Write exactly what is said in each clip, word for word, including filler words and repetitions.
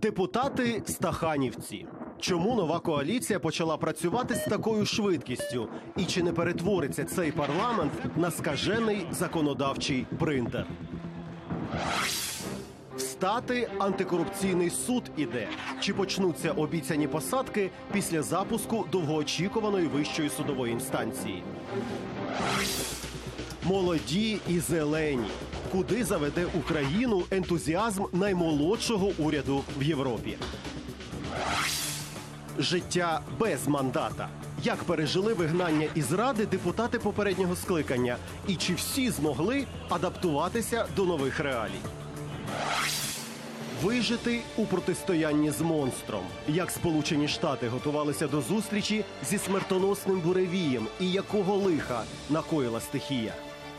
Депутати-стаханівці. Чому нова коаліція почала працювати з такою швидкістю? І чи не перетвориться цей парламент на скажений законодавчий принтер? Встати, антикорупційний суд іде. Чи почнуться обіцяні посадки після запуску довгоочікуваної вищої судової інстанції? Молоді і зелені. Куди заведе Україну ентузіазм наймолодшого уряду в Європі? Життя без мандата. Як пережили вигнання із Ради депутати попереднього скликання? І чи всі змогли адаптуватися до нових реалій? Вижити у протистоянні з монстром. Як Сполучені Штати готувалися до зустрічі зі смертоносним буревієм і якого лиха накоїла стихія?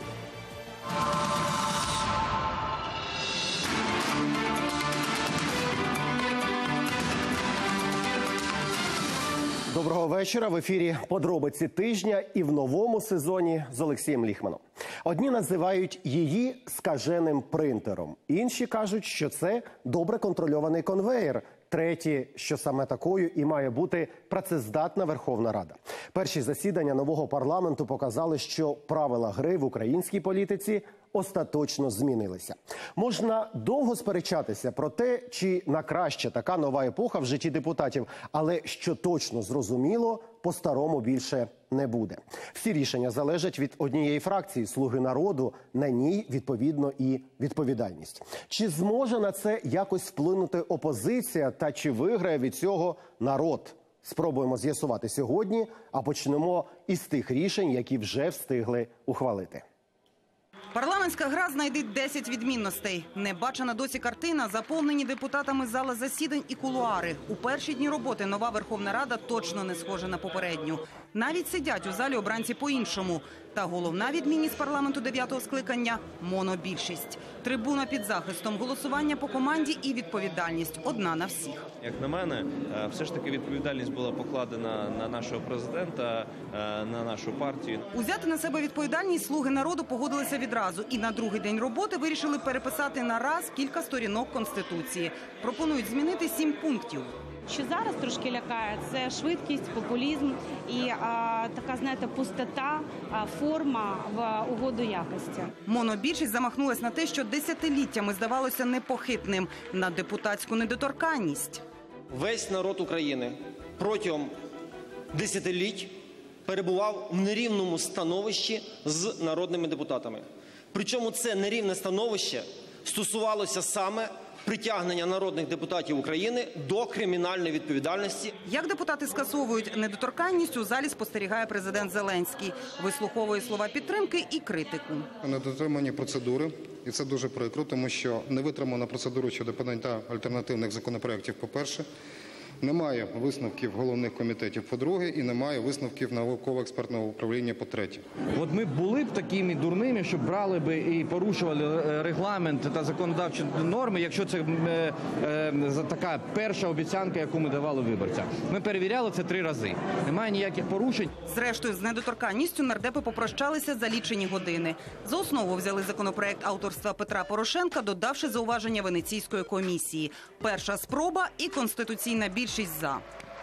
Доброго вечора. В ефірі «Подробиці тижня» і в новому сезоні з Олексієм Ліхманом. Одні називають її скаженим принтером. Інші кажуть, що це добре контрольований конвеєр. Треті, що саме такою і має бути працездатна Верховна Рада. Перші засідання нового парламенту показали, що правила гри в українській політиці остаточно змінилися. Можна довго сперечатися про те, чи на краще така нова епоха в житті депутатів, але що точно зрозуміло, по-старому більше не буде. Всі рішення залежать від однієї фракції «Слуги народу», на ній, відповідно, і відповідальність. Чи зможе на це якось вплинути опозиція та чи виграє від цього народ? Спробуємо з'ясувати сьогодні, а почнемо із тих рішень, які вже встигли ухвалити. Парламентська гра знайде десять відмінностей. Небачена досі картина, заповнені депутатами зали засідань і кулуари. У перші дні роботи нова Верховна Рада точно не схожа на попередню. Навіть сидять у залі обранці по-іншому. Та головна відмінність парламенту дев'ятого скликання – монобільшість. Трибуна під захистом, голосування по команді і відповідальність – одна на всіх. Як на мене, все ж таки відповідальність була покладена на нашого президента, на нашу партію. Узяти на себе відповідальність «Слуги народу» погодилися відразу. І на другий день роботи вирішили переписати на раз кілька сторінок Конституції. Пропонують змінити сім пунктів. Що зараз трошки лякає – це швидкість, популізм і а, така, знаєте, пустота, а, форма в угоду якості. Монобільшість замахнулась на те, що десятиліттями здавалося непохитним – на депутатську недоторканність. Весь народ України протягом десятиліть перебував в нерівному становищі з народними депутатами. Причому це нерівне становище стосувалося саме притягнення народних депутатів України до кримінальної відповідальності. Як депутати скасовують недоторканність, у залі спостерігає президент Зеленський. Вислуховує слова підтримки і критику. Недотримані процедури, і це дуже прикро, тому що не витримана процедура щодо подання альтернативних законопроєктів, по-перше. Немає висновків головних комітетів, по-друге, і немає висновків науково-експертного управління, по-третє. От ми були б такими дурними, щоб брали би і порушували регламент та законодавчі норми, якщо це е, е, така перша обіцянка, яку ми давали виборцям. Ми перевіряли це три рази. Немає ніяких порушень. Зрештою, з недоторканністю нардепи попрощалися за лічені години. За основу взяли законопроект авторства Петра Порошенка, додавши зауваження Венеційської комісії. Перша спроба і конституційна більшість за.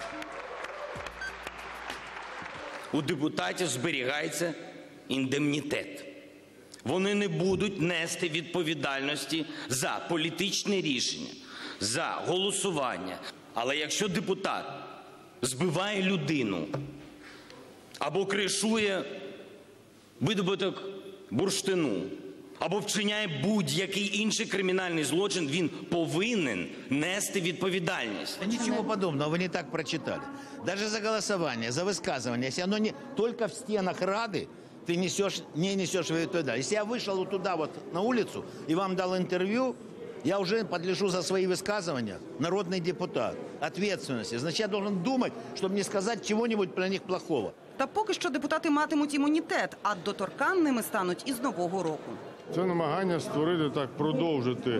У депутатів зберігається індемнітет. Вони не будуть нести відповідальності за політичне рішення, за голосування. Але якщо депутат збиває людину або кришує видобуток бурштину, або вчиняє будь-який інший кримінальний злочин, він повинен нести відповідальність. Ничего подобного, вы не так прочитали. Даже за голосование, за высказывание, если оно не только в стенах Рады, ты несешь, не несешь ответственность. Если я вышел вот туда вот на улицу и вам дал интервью, я уже подлежу за свои высказывания, народный депутат, ответственности. Значит, я должен думать, чтобы не сказать чего-нибудь про них плохого. Та поки що депутати матимуть імунітет, а доторканними стануть із нового року. Це намагання створити, так, продовжити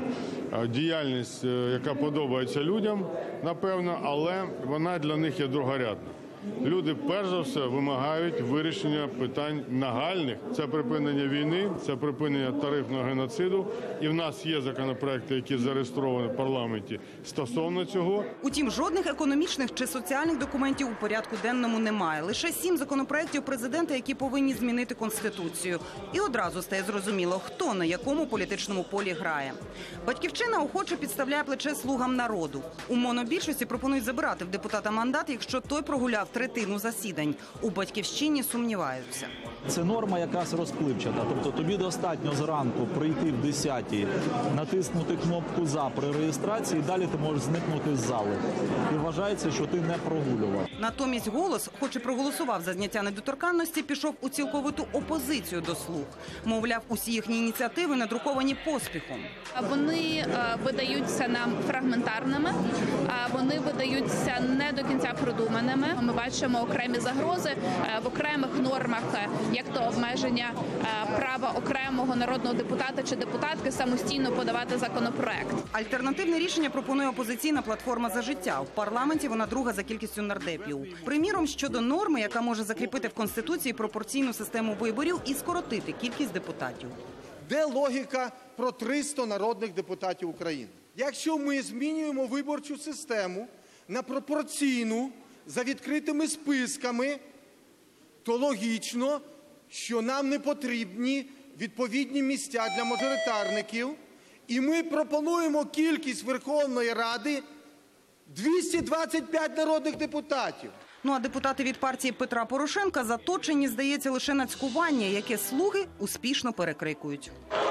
діяльність, яка подобається людям, напевно, але вона для них є другорядна. люди перш за все вимагають вирішення питань нагальних. Це припинення війни, це припинення тарифного геноциду. І в нас є законопроекти, які зареєстровані в парламенті стосовно цього. Утім, жодних економічних чи соціальних документів у порядку денному немає. Лише сім законопроєктів президента, які повинні змінити Конституцію. І одразу стає зрозуміло, хто на якому політичному полі грає. Батьківщина охоче підставляє плече слугам народу. У монобільшості пропонують забирати в депутата мандат, якщо той прогуляв третину засідань. У Батьківщині сумніваються. Це норма якась розпливчата. Тобто тобі достатньо зранку прийти в десятій, натиснути кнопку «За» при реєстрації, і далі ти можеш зникнути з зали. І вважається, що ти не прогулював. Натомість «Голос», хоч і проголосував за зняття недоторканності, пішов у цілковиту опозицію до «Слуг». Мовляв, усі їхні ініціативи надруковані поспіхом. Вони видаються нам фрагментарними, вони видаються не до кінця продуманими. Ми бачимо окремі загрози в окремих нормах, як то обмеження права окремого народного депутата чи депутатки самостійно подавати законопроект. Альтернативне рішення пропонує опозиційна платформа «За життя». В парламенті вона друга за кількістю нардепів. Приміром, щодо норми, яка може закріпити в Конституції пропорційну систему виборів і скоротити кількість депутатів. Де логіка про триста народних депутатів України? Якщо ми змінюємо виборчу систему на пропорційну, за відкритими списками, то логічно, що нам не потрібні відповідні місця для мажоритарників. І ми пропонуємо кількість Верховної Ради двісті двадцять п'ять народних депутатів. Ну а депутати від партії Петра Порошенка заточені, здається, лише на цькування, яке слуги успішно перекрикують.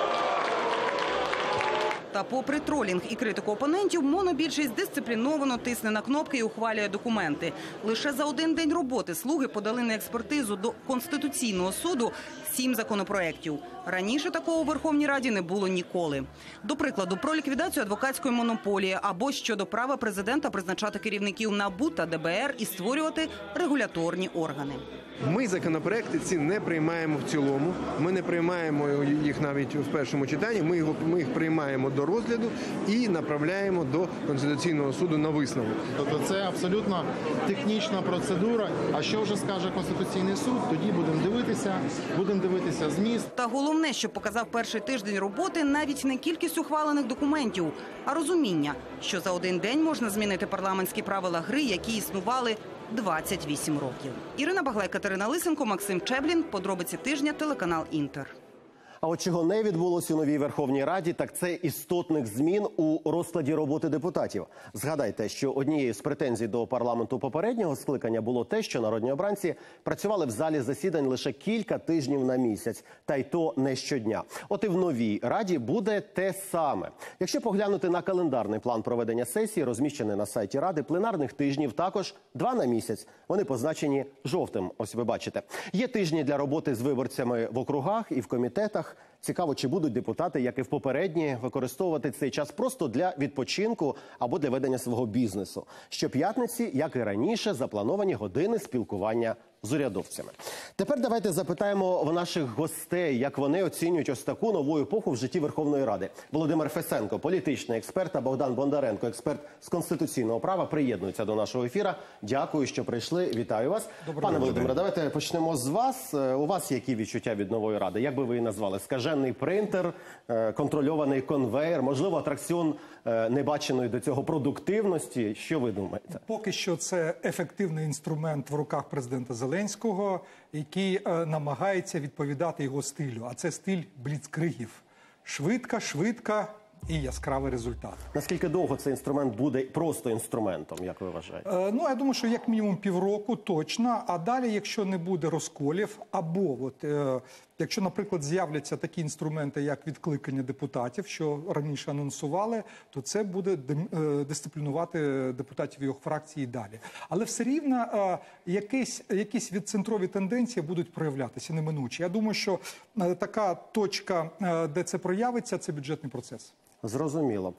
Та попри тролінг і критику опонентів, монобільшість дисципліновано тисне на кнопки і ухвалює документи. Лише за один день роботи слуги подали на експертизу до Конституційного суду сім законопроєктів. Раніше такого у Верховній Раді не було ніколи. До прикладу, про ліквідацію адвокатської монополії або щодо права президента призначати керівників НАБУ та Д Б Р і створювати регуляторні органи. Ми законопроекти ці не приймаємо в цілому, ми не приймаємо їх навіть в першому читанні, ми, його, ми їх приймаємо до розгляду і направляємо до Конституційного суду на висновок. Тобто це абсолютно технічна процедура, а що вже скаже Конституційний суд, тоді будемо дивитися, будемо дивитися зміст. Та головне, що показав перший тиждень роботи, навіть не кількість ухвалених документів, а розуміння, що за один день можна змінити парламентські правила гри, які існували двадцять вісім років. Ірина Баглай, Катерина Лисенко, Максим Чеблін. Подробиці тижня, телеканал «Інтер». А от чого не відбулося у новій Верховній Раді, так це істотних змін у розкладі роботи депутатів. Згадайте, що однією з претензій до парламенту попереднього скликання було те, що народні обранці працювали в залі засідань лише кілька тижнів на місяць, та й то не щодня. От і в новій Раді буде те саме. Якщо поглянути на календарний план проведення сесії, розміщений на сайті Ради, пленарних тижнів також два на місяць. Вони позначені жовтим, ось ви бачите. Є тижні для роботи з виборцями в округах і в комітетах. Цікаво, чи будуть депутати, як і в попередні, використовувати цей час просто для відпочинку або для ведення свого бізнесу. Щоп'ятниці, як і раніше, заплановані години спілкування з урядовцями. Тепер давайте запитаємо в наших гостей, як вони оцінюють ось таку нову епоху в житті Верховної Ради. Володимир Фесенко, політичний експерт, та Богдан Бондаренко, експерт з конституційного права, приєднуються до нашого ефіра. Дякую, що прийшли. Вітаю вас. Доброго Пане Володимире, давайте почнемо з вас. У вас які відчуття від нової Ради? Як би ви її назвали? Скажений принтер, контрольований конвейер, можливо, атракціон небаченої до цього продуктивності? Що ви думаєте? Поки що це ефективний інструмент в руках президента Зеленського, який е, намагається відповідати його стилю. А це стиль бліцкригів. Швидко, швидко і яскравий результат. Наскільки довго цей інструмент буде просто інструментом, як ви вважаєте? Е, ну, я думаю, що як мінімум півроку точно, а далі, якщо не буде розколів, або от, е, якщо, наприклад, з'являться такі інструменти, як відкликання депутатів, що раніше анонсували, то це буде дисциплінувати депутатів його фракції і далі. Але все рівно е, якісь, якісь відцентрові тенденції будуть проявлятися неминучі. Я думаю, що е, така точка, е, де це проявиться, це бюджетний процес. Зрозуміло.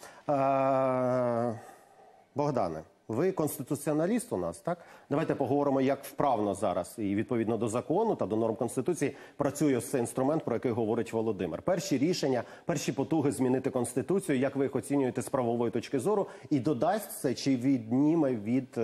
Е, Богдане, ви конституціоналіст у нас, так? Давайте поговоримо, як вправно зараз і відповідно до закону та до норм Конституції працює цей інструмент, про який говорить Володимир. Перші рішення, перші потуги змінити Конституцію, як ви їх оцінюєте з правової точки зору, і додасть це чи відніме від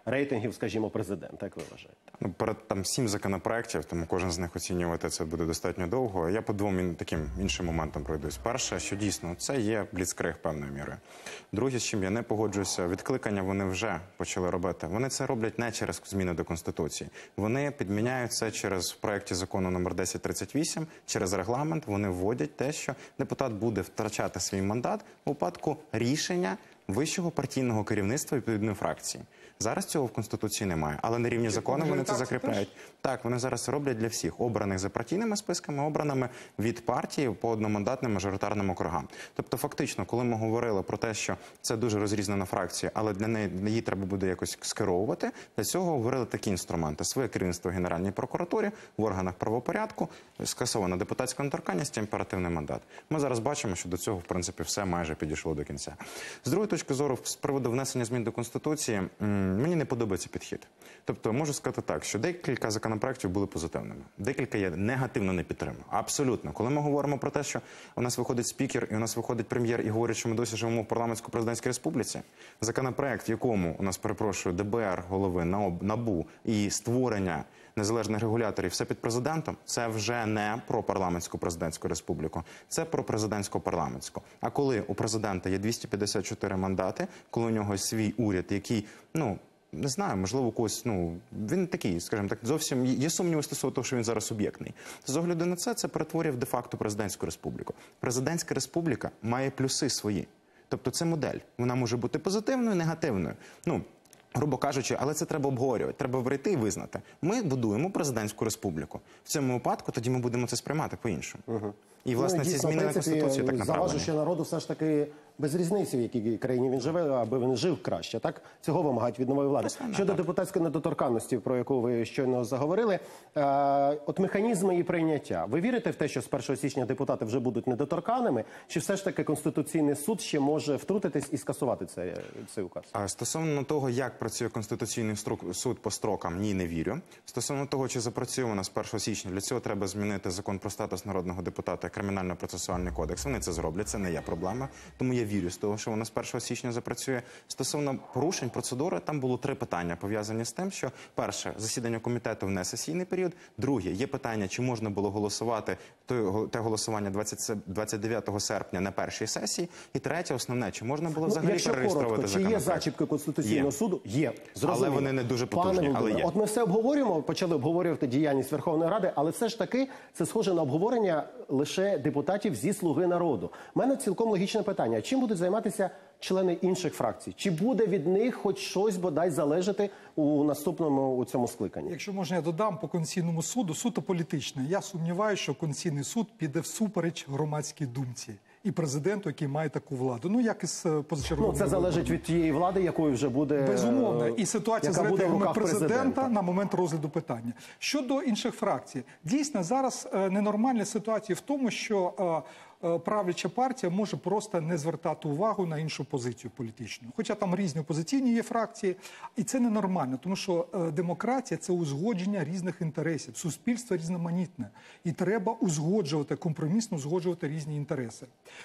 рейтингів, скажімо, президента, як ви вважаєте? Ну, перед там сім законопроєктів, тому кожен з них оцінювати це буде достатньо довго. Я по двом ін- таким іншим моментам пройдусь. Перше, що дійсно це є бліцкриг певною мірою. Друге, з чим я не погоджуюся, відкликання вони вже почали робити. Вони це роблять не через зміни до Конституції. Вони підміняють це через в проєкті закону номер десять тридцять вісім, через регламент вони вводять те, що депутат буде втрачати свій мандат у випадку рішення вищого партійного керівництва відповідної фракції. Зараз цього в Конституції немає, але на рівні закону вони це закріпляють. Так, вони зараз це роблять для всіх, обраних за партійними списками, обраними від партії по одномандатним мажоритарним округам. Тобто фактично, коли ми говорили про те, що це дуже розрізнена фракція, але для неї її треба буде якось скеровувати, для цього говорили такі інструменти. Своє керівництво в Генеральній прокуратурі, в органах правопорядку, скасована депутатська недоторканність, імперативний мандат. Ми зараз бачимо, що до цього, в принципі, все майже підійшло до кінця. З другої точки зору, з приводу внесення змін до Конституції, мені не подобається підхід. Тобто, можу сказати так, що декілька законопроєктів були позитивними, декілька я негативно не підтримую. Абсолютно. Коли ми говоримо про те, що у нас виходить спікер і у нас виходить прем'єр і говорить, що ми досі живемо в парламентсько-президентській республіці, законопроєкт, в якому у нас, перепрошую, ДБР, голови, НАБУ і створення незалежних регуляторів, все під президентом, це вже не про парламентсько-президентську республіку, це про президентсько-парламентську. А коли у президента є двісті п'ятдесят чотири мандати, коли у нього є свій уряд, який, ну, не знаю, можливо, когось, ну, він такий, скажімо так, зовсім є сумніви стосовно того, що він зараз суб'єктний. З огляду на це, це перетворює в де-факто президентську республіку. Президентська республіка має плюси свої. Тобто це модель. Вона може бути позитивною, негативною. Ну, грубо кажучи, але це треба обговорювати, треба прийти і визнати. Ми будуємо президентську республіку. В цьому випадку тоді ми будемо це сприймати по-іншому. Угу. І, власне, ну, ці дійсно, зміни на Конституцію так направлені. Заважу, що народу все ж таки без різниці, в якій країні він живе, аби він жив краще. Так? Цього вимагають від нової влади. Просто, Щодо так. депутатської недоторканності, про яку ви щойно заговорили, е, от механізми її прийняття. Ви вірите в те, що з першого січня депутати вже будуть недоторканними? Чи все ж таки Конституційний суд ще може втрутитись і скасувати цей, цей указ? А стосовно того, як працює Конституційний суд по строкам, ні, не вірю. Стосовно того, чи запрацює вона з першого січня, для цього треба змінити закон про статус народного депутата, кримінально-процесуальний кодекс. Вони це зроблять, це не є проблема. Тому я вірю з того, що вона з першого січня запрацює. Стосовно порушень процедури, там було три питання, пов'язані з тим, що, перше, засідання комітету в несесійний період. Друге, є питання, чи можна було голосувати те голосування двадцять дев'ятого серпня на першій сесії. І третє, основне, чи можна було взагалі ну, перереєструвати законопроект? Чи є зачіпки Конституційного є. суду? Є. Зрозуміло. Але вони не дуже потужні, але є. От ми все обговорюємо, почали обговорювати діяльність Верховної Ради, але все ж таки це схоже на обговорення лише депутатів зі «Слуги народу». У мене цілком логічне питання. Чим будуть займатися члени інших фракцій? Чи буде від них хоч щось бодай залежати у наступному у цьому скликанні? Якщо можна, я додам по Конституційному суду, суто політичне. Я сумніваюся, що Конституційний суд піде всупереч громадській думці і президенту, який має таку владу. Ну, як із позачерговим. Ну, це залежить від тієї влади, якою вже буде... Безумовно. І ситуація з рейтингами президента, президента на момент розгляду питання. Щодо інших фракцій. Дійсно, зараз ненормальна ситуація в тому, що правляча партія може просто не звертати увагу на іншу позицію політичну. Хоча там різні опозиційні є фракції. І це ненормально, тому що демократія – це узгодження різних інтересів. Суспільство різноманітне. І треба узгоджувати, компромісно узгоджувати різні інтереси.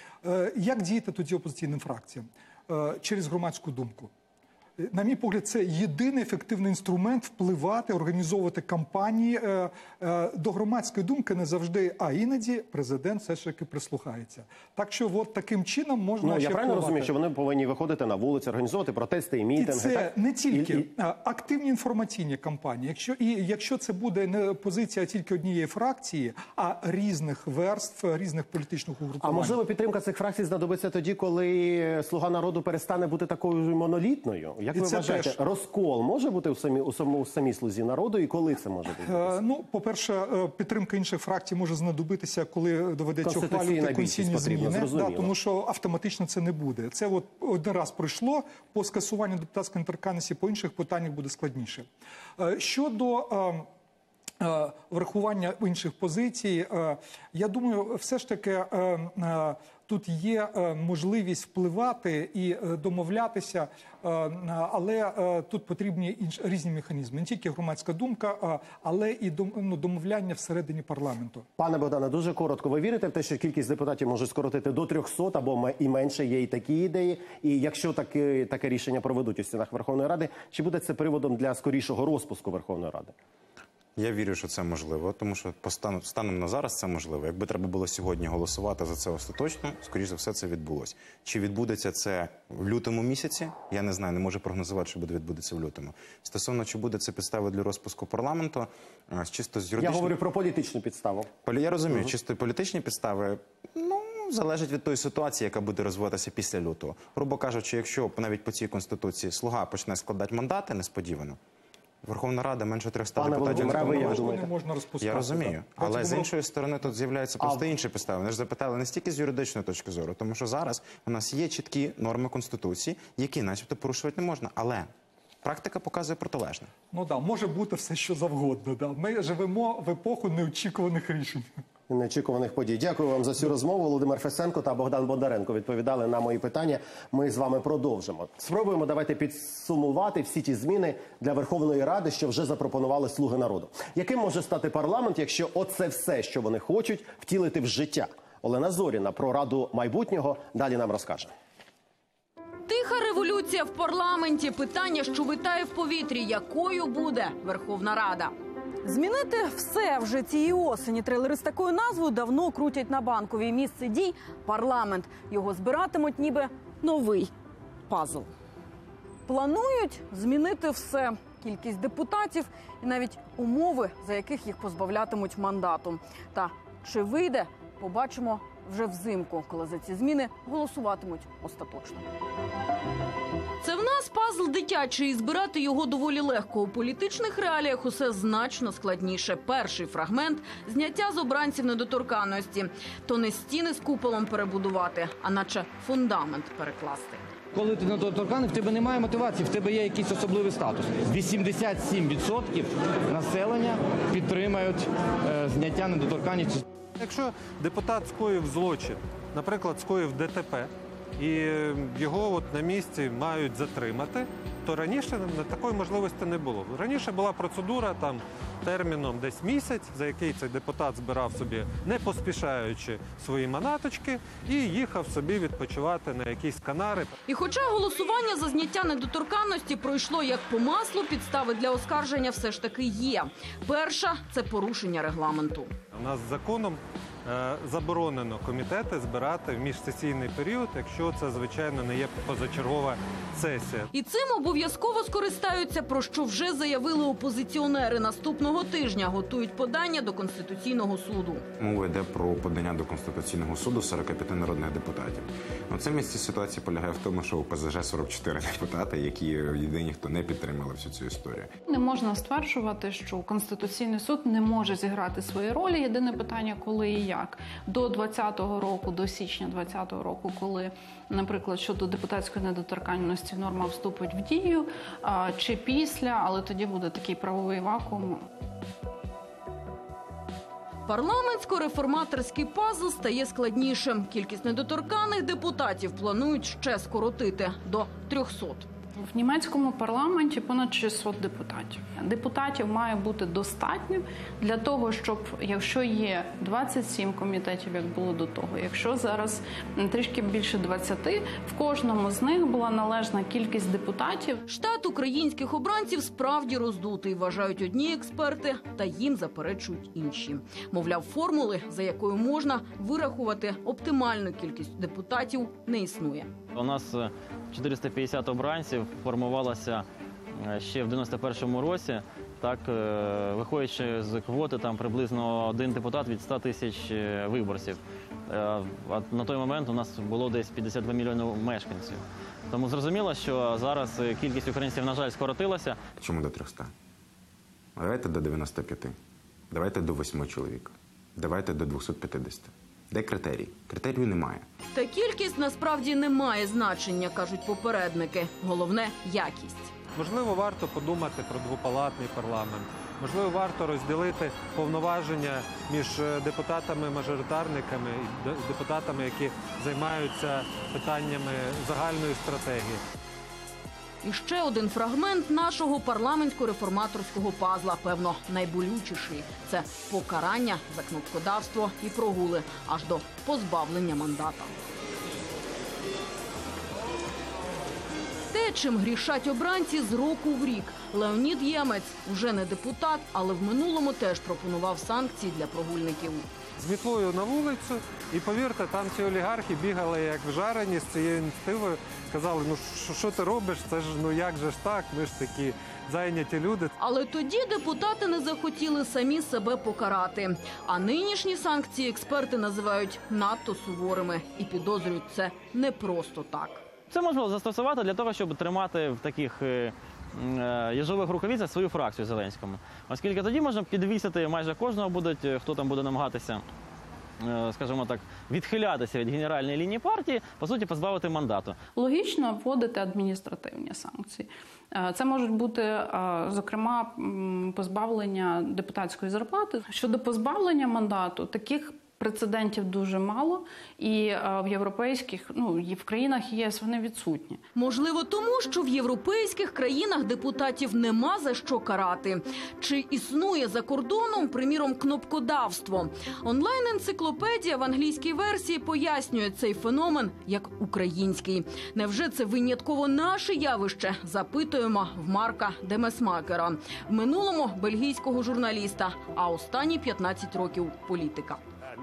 Як діяти тоді опозиційним фракціям? Через громадську думку. На мій погляд, це єдиний ефективний інструмент впливати, організовувати кампанії. Е, е, до громадської думки не завжди, а іноді президент все ж таки прислухається. Так що от таким чином можна ну, ще я правильно впливати. розумію, що вони повинні виходити на вулиці, організовувати протести і мітинги? І це так? не тільки і, і... активні інформаційні кампанії. Якщо, і якщо це буде не позиція тільки однієї фракції, а різних верств, різних політичних угрупувань. А можливо, підтримка цих фракцій знадобиться тоді, коли «Слуга народу» перестане бути такою монолітною? Як і ви вважаєте, теж... розкол може бути у самій, у самій, у самій «Слузі народу» і коли це може бути? Е, ну, по-перше, підтримка інших фракцій може знадобитися, коли доведеться ухвалювати конституційні зміни, да, тому що автоматично це не буде. Це от один раз пройшло, по скасуванню депутатської недоторканності, по інших питаннях буде складніше. Е, щодо... Е, врахування інших позицій, я думаю, все ж таки тут є е, можливість впливати і е, домовлятися, е, але е, тут потрібні інш, різні механізми. Не тільки громадська думка, а, але і дом, ну, домовляння всередині парламенту. Пане Богдане, дуже коротко. Ви вірите в те, що кількість депутатів може скоротити до трьохсот або і менше? Є і такі ідеї. І якщо таке, таке рішення проведуть у стінах Верховної Ради, чи буде це приводом для скорішого розпуску Верховної Ради? Я вірю, що це можливо, тому що по стану, станом на зараз це можливо. Якби треба було сьогодні голосувати за це остаточно, скоріш за все це відбулося. Чи відбудеться це в лютому місяці? Я не знаю, не можу прогнозувати, що буде відбудеться в лютому. Стосовно, чи буде це підставою для розпуску парламенту, чисто з юридичної... Я говорю про політичну підставу. Я розумію, угу. Чисто політичні підстави, ну, залежить від тої ситуації, яка буде розвиватися після лютого. Грубо кажучи, якщо навіть по цій Конституції Слуга почне складати мандати несподівано, Верховна Рада менше трьохсот депутатів не можна розпускати. Я розумію. Так? Але з іншої сторони тут з'являються просто а... інші підстави. Вони ж запитали не стільки з юридичної точки зору, тому що зараз у нас є чіткі норми Конституції, які начебто порушувати не можна. Але практика показує протилежне. Ну так, може бути все, що завгодно. Да. Ми живемо в епоху неочікуваних рішень. Неочікуваних подій. Дякую вам за цю розмову. Володимир Фесенко та Богдан Бондаренко відповідали на мої питання. Ми з вами продовжимо. Спробуємо давайте підсумувати всі ті зміни для Верховної Ради, що вже запропонували «Слуги народу». Яким може стати парламент, якщо оце все, що вони хочуть, втілити в життя? Олена Зоріна про Раду майбутнього далі нам розкаже. Тиха революція в парламенті. Питання, що витає в повітрі. Якою буде Верховна Рада? Змінити все вже цієї осені. Трейлери з такою назвою давно крутять на Банковій. Місце дій – парламент. Його збиратимуть ніби новий пазл. Планують змінити все. Кількість депутатів і навіть умови, за яких їх позбавлятимуть мандату. Та чи вийде, побачимо вже взимку, коли за ці зміни голосуватимуть остаточно. Це в нас пазл дитячий, і збирати його доволі легко. У політичних реаліях усе значно складніше. Перший фрагмент – зняття з обранців недоторканності. То не стіни з куполом перебудувати, а наче фундамент перекласти. Коли ти недоторканий, в тебе немає мотивації, в тебе є якийсь особливий статус. вісімдесят сім відсотків населення підтримують е, зняття недоторканності. Якщо депутат скоїв злочин, наприклад, скоїв ДТП, і його от на місці мають затримати, то раніше такої можливості не було. Раніше була процедура там терміном десь місяць, за який цей депутат збирав собі, не поспішаючи, свої манаточки і їхав собі відпочивати на якісь Канари. І хоча голосування за зняття недоторканності пройшло як по маслу, підстави для оскарження все ж таки є. Перша – це порушення регламенту. У нас законом е, заборонено комітети збирати в міжсесійний період, якщо це, звичайно, не є позачергова сесія. І цим обов'язково скористаються, про що вже заявили опозиціонери. Наступного тижня готують подання до Конституційного суду. Мова йде про подання до Конституційного суду сорока п'яти народних депутатів. Ну, це місце ситуації полягає в тому, що у ПЗЖ сорок чотири депутати, які єдині, хто не підтримали всю цю історію. Не можна стверджувати, що Конституційний суд не може зіграти свої ролі. Єдине питання, коли і як. До двадцятого року, до січня двадцятого року, коли, наприклад, щодо депутатської недоторканності норма вступить в дію, чи після, але тоді буде такий правовий вакуум. Парламентсько-реформаторський пазл стає складнішим. Кількість недоторканих депутатів планують ще скоротити до трьохсот. В німецькому парламенті понад шістсот депутатів. Депутатів має бути достатньо для того, щоб, якщо є двадцять сім комітетів, як було до того, якщо зараз трішки більше двадцяти, в кожному з них була належна кількість депутатів. Штат українських обранців справді роздутий, вважають одні експерти, та їм заперечують інші. Мовляв, формули, за якою можна вирахувати оптимальну кількість депутатів, не існує. У нас чотириста п'ятдесят обранців формувалося ще в дев'яносто першому році, так, виходячи з квоти там приблизно один депутат від ста тисяч виборців. А на той момент у нас було десь п'ятдесят два мільйони мешканців. Тому зрозуміло, що зараз кількість українців, на жаль, скоротилася. Чому до трьохсот? Давайте до дев'яноста п'яти. Давайте до восьми чоловік. Давайте до двохсот п'ятдесяти. Де критерій? Критерію немає. Та кількість насправді не має значення, кажуть попередники. Головне – якість. Можливо, варто подумати про двопалатний парламент. Можливо, варто розділити повноваження між депутатами-мажоритарниками і депутатами, які займаються питаннями загальної стратегії. І ще один фрагмент нашого парламентсько-реформаторського пазла, певно, найболючіший. Це покарання за кнопкодавство і прогули аж до позбавлення мандата. Те, чим грішать обранці з року в рік. Леонід Ємець уже не депутат, але в минулому теж пропонував санкції для прогульників. З мітлою на вулицю, і повірте, там ці олігархи бігали як вжарені з цією ініціативою. Казали, ну що ти робиш, це ж, ну як же ж так, ми ж такі зайняті люди. Але тоді депутати не захотіли самі себе покарати. А нинішні санкції експерти називають надто суворими і підозрюють це не просто так. Це можна застосувати для того, щоб тримати в таких е, е, їжових рукавицях свою фракцію Зеленському. Оскільки тоді можна підвісити майже кожного, будуть, хто там буде намагатися, е, скажімо так, відхилятися від генеральної лінії партії, по суті, позбавити мандату. Логічно вводити адміністративні санкції. Це можуть бути, зокрема, позбавлення депутатської зарплати. Щодо позбавлення мандату, таких прецедентів дуже мало, і в європейських, ну, і в країнах ЄС вони відсутні. Можливо, тому, що в європейських країнах депутатів нема за що карати. Чи існує за кордоном, приміром, кнопкодавство? Онлайн-енциклопедія в англійській версії пояснює цей феномен як український. Невже це винятково наше явище? Запитуємо в Марка Демесмакера. В минулому бельгійського журналіста, а останні п'ятнадцять років політика.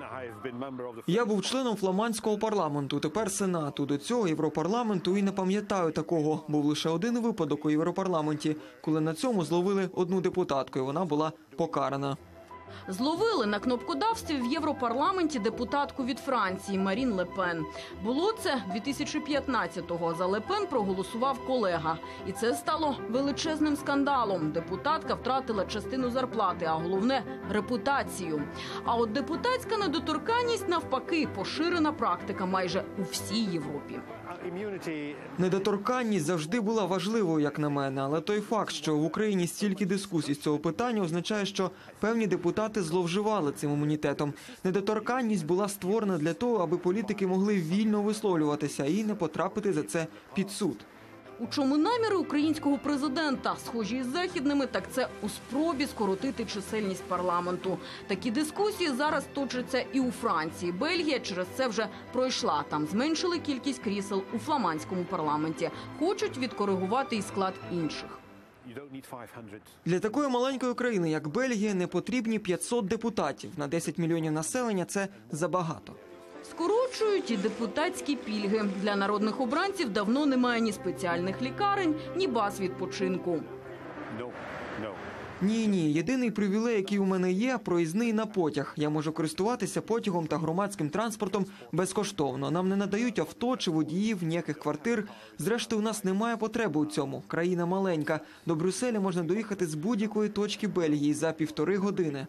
Я був членом фламандського парламенту, тепер Сенату. До цього Європарламенту і не пам'ятаю такого. Був лише один випадок у Європарламенті, коли на цьому зловили одну депутатку, і вона була покарана. Зловили на кнопкодавстві в Європарламенті депутатку від Франції Марін Ле Пен. Було це дві тисячі п'ятнадцятого. За Ле Пен проголосував колега. І це стало величезним скандалом. Депутатка втратила частину зарплати, а головне – репутацію. А от депутатська недоторканність, навпаки, поширена практика майже у всій Європі. Недоторканність завжди була важливою, як на мене, але той факт, що в Україні стільки дискусій з цього питання, означає, що певні депутати зловживали цим імунітетом. Недоторканність була створена для того, аби політики могли вільно висловлюватися і не потрапити за це під суд. У чому наміри українського президента схожі із західними, так це у спробі скоротити чисельність парламенту. Такі дискусії зараз точаться і у Франції. Бельгія через це вже пройшла. Там зменшили кількість крісел у фламандському парламенті. Хочуть відкоригувати і склад інших. Для такої маленької країни, як Бельгія, не потрібні п'ятсот депутатів. На десять мільйонів населення це забагато. Скорочують і депутатські пільги. Для народних обранців давно немає ні спеціальних лікарень, ні баз відпочинку. Ні, ні. Єдиний привілей, який у мене є – проїзний на потяг. Я можу користуватися потягом та громадським транспортом безкоштовно. Нам не надають авто чи водіїв, ніяких квартир. Зрештою, у нас немає потреби у цьому. Країна маленька. До Брюсселя можна доїхати з будь-якої точки Бельгії за півтори години.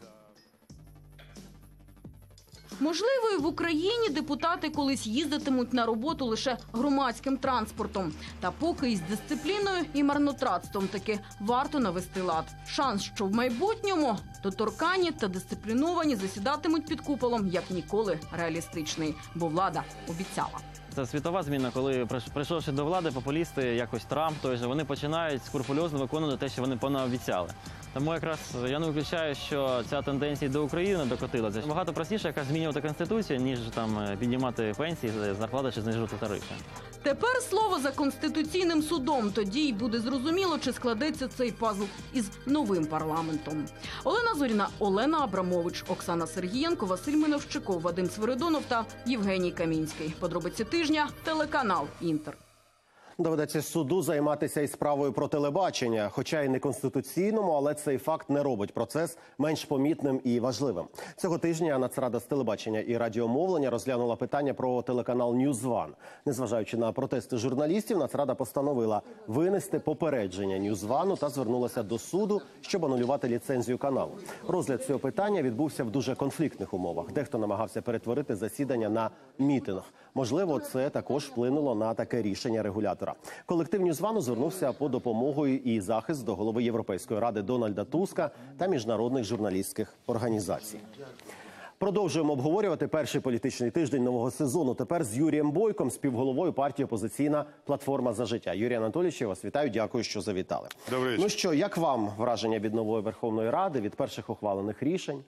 Можливо, і в Україні депутати колись їздитимуть на роботу лише громадським транспортом. Та поки із дисципліною і марнотратством таки варто навести лад. Шанс, що в майбутньому доторканні та дисципліновані засідатимуть під куполом, як ніколи реалістичний, бо влада обіцяла. Це світова зміна, коли, прийшовши до влади, популісти, якось Трамп, той же, вони починають скрупульозно виконувати те, що вони понаобіцяли. Тому якраз я не виключаю, що ця тенденція до України докотилася. Багато простіше якраз змінювати Конституцію, ніж там піднімати пенсії, зарплати чи знижувати тарифи. Тепер слово за Конституційним судом. Тоді й буде зрозуміло, чи складеться цей пазл із новим парламентом. Олена Зоріна, Олена Абрамович, Оксана Сергієнко, Василь Миновщиков, Вадим Свиридонов та Євгеній Камінський. Подробиці тижня, телеканал «Інтер». Доведеться суду займатися і справою про телебачення. Хоча й не конституційному, але цей факт не робить процес менш помітним і важливим. Цього тижня Нацрада з телебачення і радіомовлення розглянула питання про телеканал «Ньюзван». Незважаючи на протести журналістів, Нацрада постановила винести попередження «Ньюзвану» та звернулася до суду, щоб анулювати ліцензію каналу. Розгляд цього питання відбувся в дуже конфліктних умовах. Дехто намагався перетворити засідання на мітинг. Можливо, це також вплинуло на таке рішення регулятора. Вчора колектив Ньюзвану звернувся по допомогу і захист до голови Європейської ради Дональда Туска та міжнародних журналістських організацій. Продовжуємо обговорювати перший політичний тиждень нового сезону. Тепер з Юрієм Бойком, співголовою партії «Опозиційна платформа за життя». Юрій Анатолійович, я вас вітаю, дякую, що завітали. Добрий Ну що, як вам враження від нової Верховної Ради, від перших ухвалених рішень?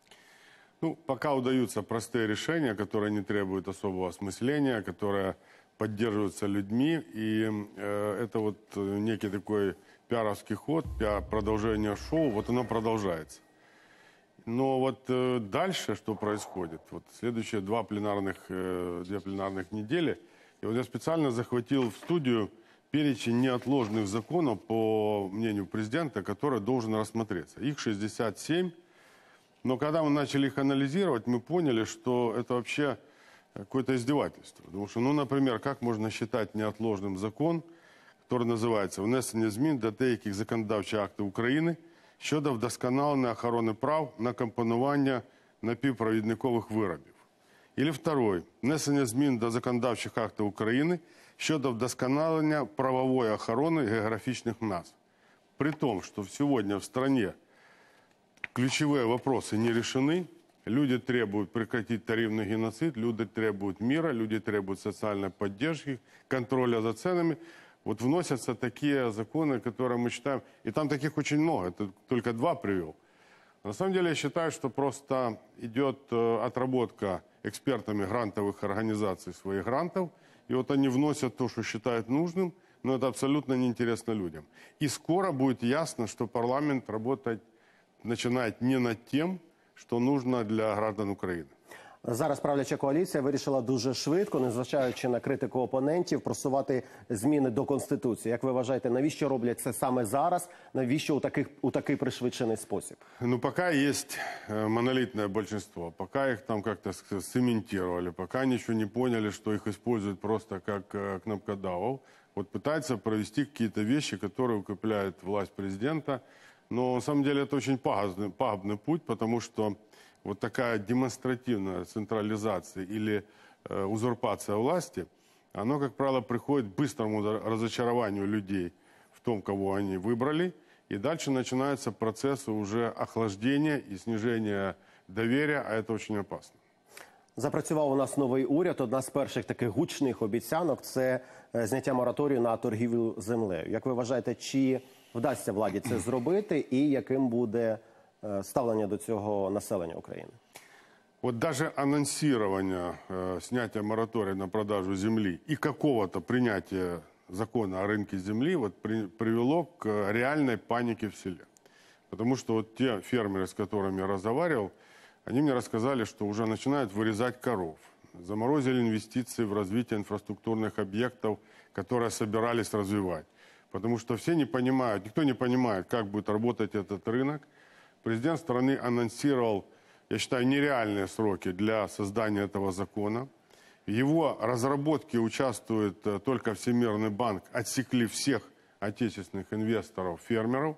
Ну, пока удаются простые решения, которые не требуют особого осмысления, которые поддерживаются людьми. И э, это вот некий такой пиаровский ход, пиар, продолжение шоу, вот оно продолжается. Но вот э, дальше что происходит? Вот следующие два пленарных, э, две пленарных недели. И вот я специально захватил в студию перечень неотложных законов, по мнению президента, который должен рассмотреться. Их шестьдесят семь. Но когда мы начали их анализировать, мы поняли, что это вообще какое-то издевательство. Потому что, ну, например, как можно считать неотложным закон, который називається «Внесення змін до деяких законодавчих актів України щодо вдосконалення охорони прав на компонування напівпровідникових виробів». Или второй «Внесення змін до законодавчих актів України щодо вдосконалення правової охорони географічних назв». При том, что сегодня в стране ключевые вопросы не решены. Люди требуют прекратить тарифный геноцид, люди требуют мира, люди требуют социальной поддержки, контроля за ценами. Вот вносятся такие законы, которые мы считаем... И там таких очень много, это только два привел. На самом деле я считаю, что просто идет отработка экспертами грантовых организаций своих грантов. И вот они вносят то, что считают нужным, но это абсолютно неинтересно людям. И скоро будет ясно, что парламент работает починає не над тим, що потрібно для громадян України. Зараз правляча коаліція вирішила дуже швидко, незважаючи на критику опонентів, просувати зміни до Конституції. Як ви вважаєте, навіщо роблять це саме зараз? Навіщо у, таких, у такий пришвидшений спосіб? Ну, пока есть монолитное большинство, пока их там как-то цементировали, пока ничего не поняли, что их используют просто как кнопкодавов, вот пытаются провести какие-то вещи, которые укрепляют власть президента. Но на самом деле это очень пагубный, пагубный путь, потому что вот такая демонстративная централизация или э, узурпация власти, она, как правило, приходит к быстрому разочарованию людей в том, кого они выбрали. И дальше начинается процесс уже охлаждения и снижения доверия, а это очень опасно. Запрацював у нас новий уряд. Одна з перших таких гучних обіцянок – це зняття мораторію на торгівлю землею. Як ви вважаєте, чи вдасться владі це зробити і яким буде ставлення до цього населення України? Вот даже анонсирование э, снятия моратория на продажу земли и какого-то принятия закона о рынке земли вот, при, привело к реальной панике в селе. Потому что вот те фермеры, с которыми я разговаривал, они мне рассказали, что уже начинают вырезать коров. Заморозили инвестиции в развитие инфраструктурных объектов, которые собирались развивать. Потому что все не понимают, никто не понимает, как будет работать этот рынок. Президент страны анонсировал, я считаю, нереальные сроки для создания этого закона. В его разработке участвует только Всемирный банк, отсекли всех отечественных инвесторов, фермеров.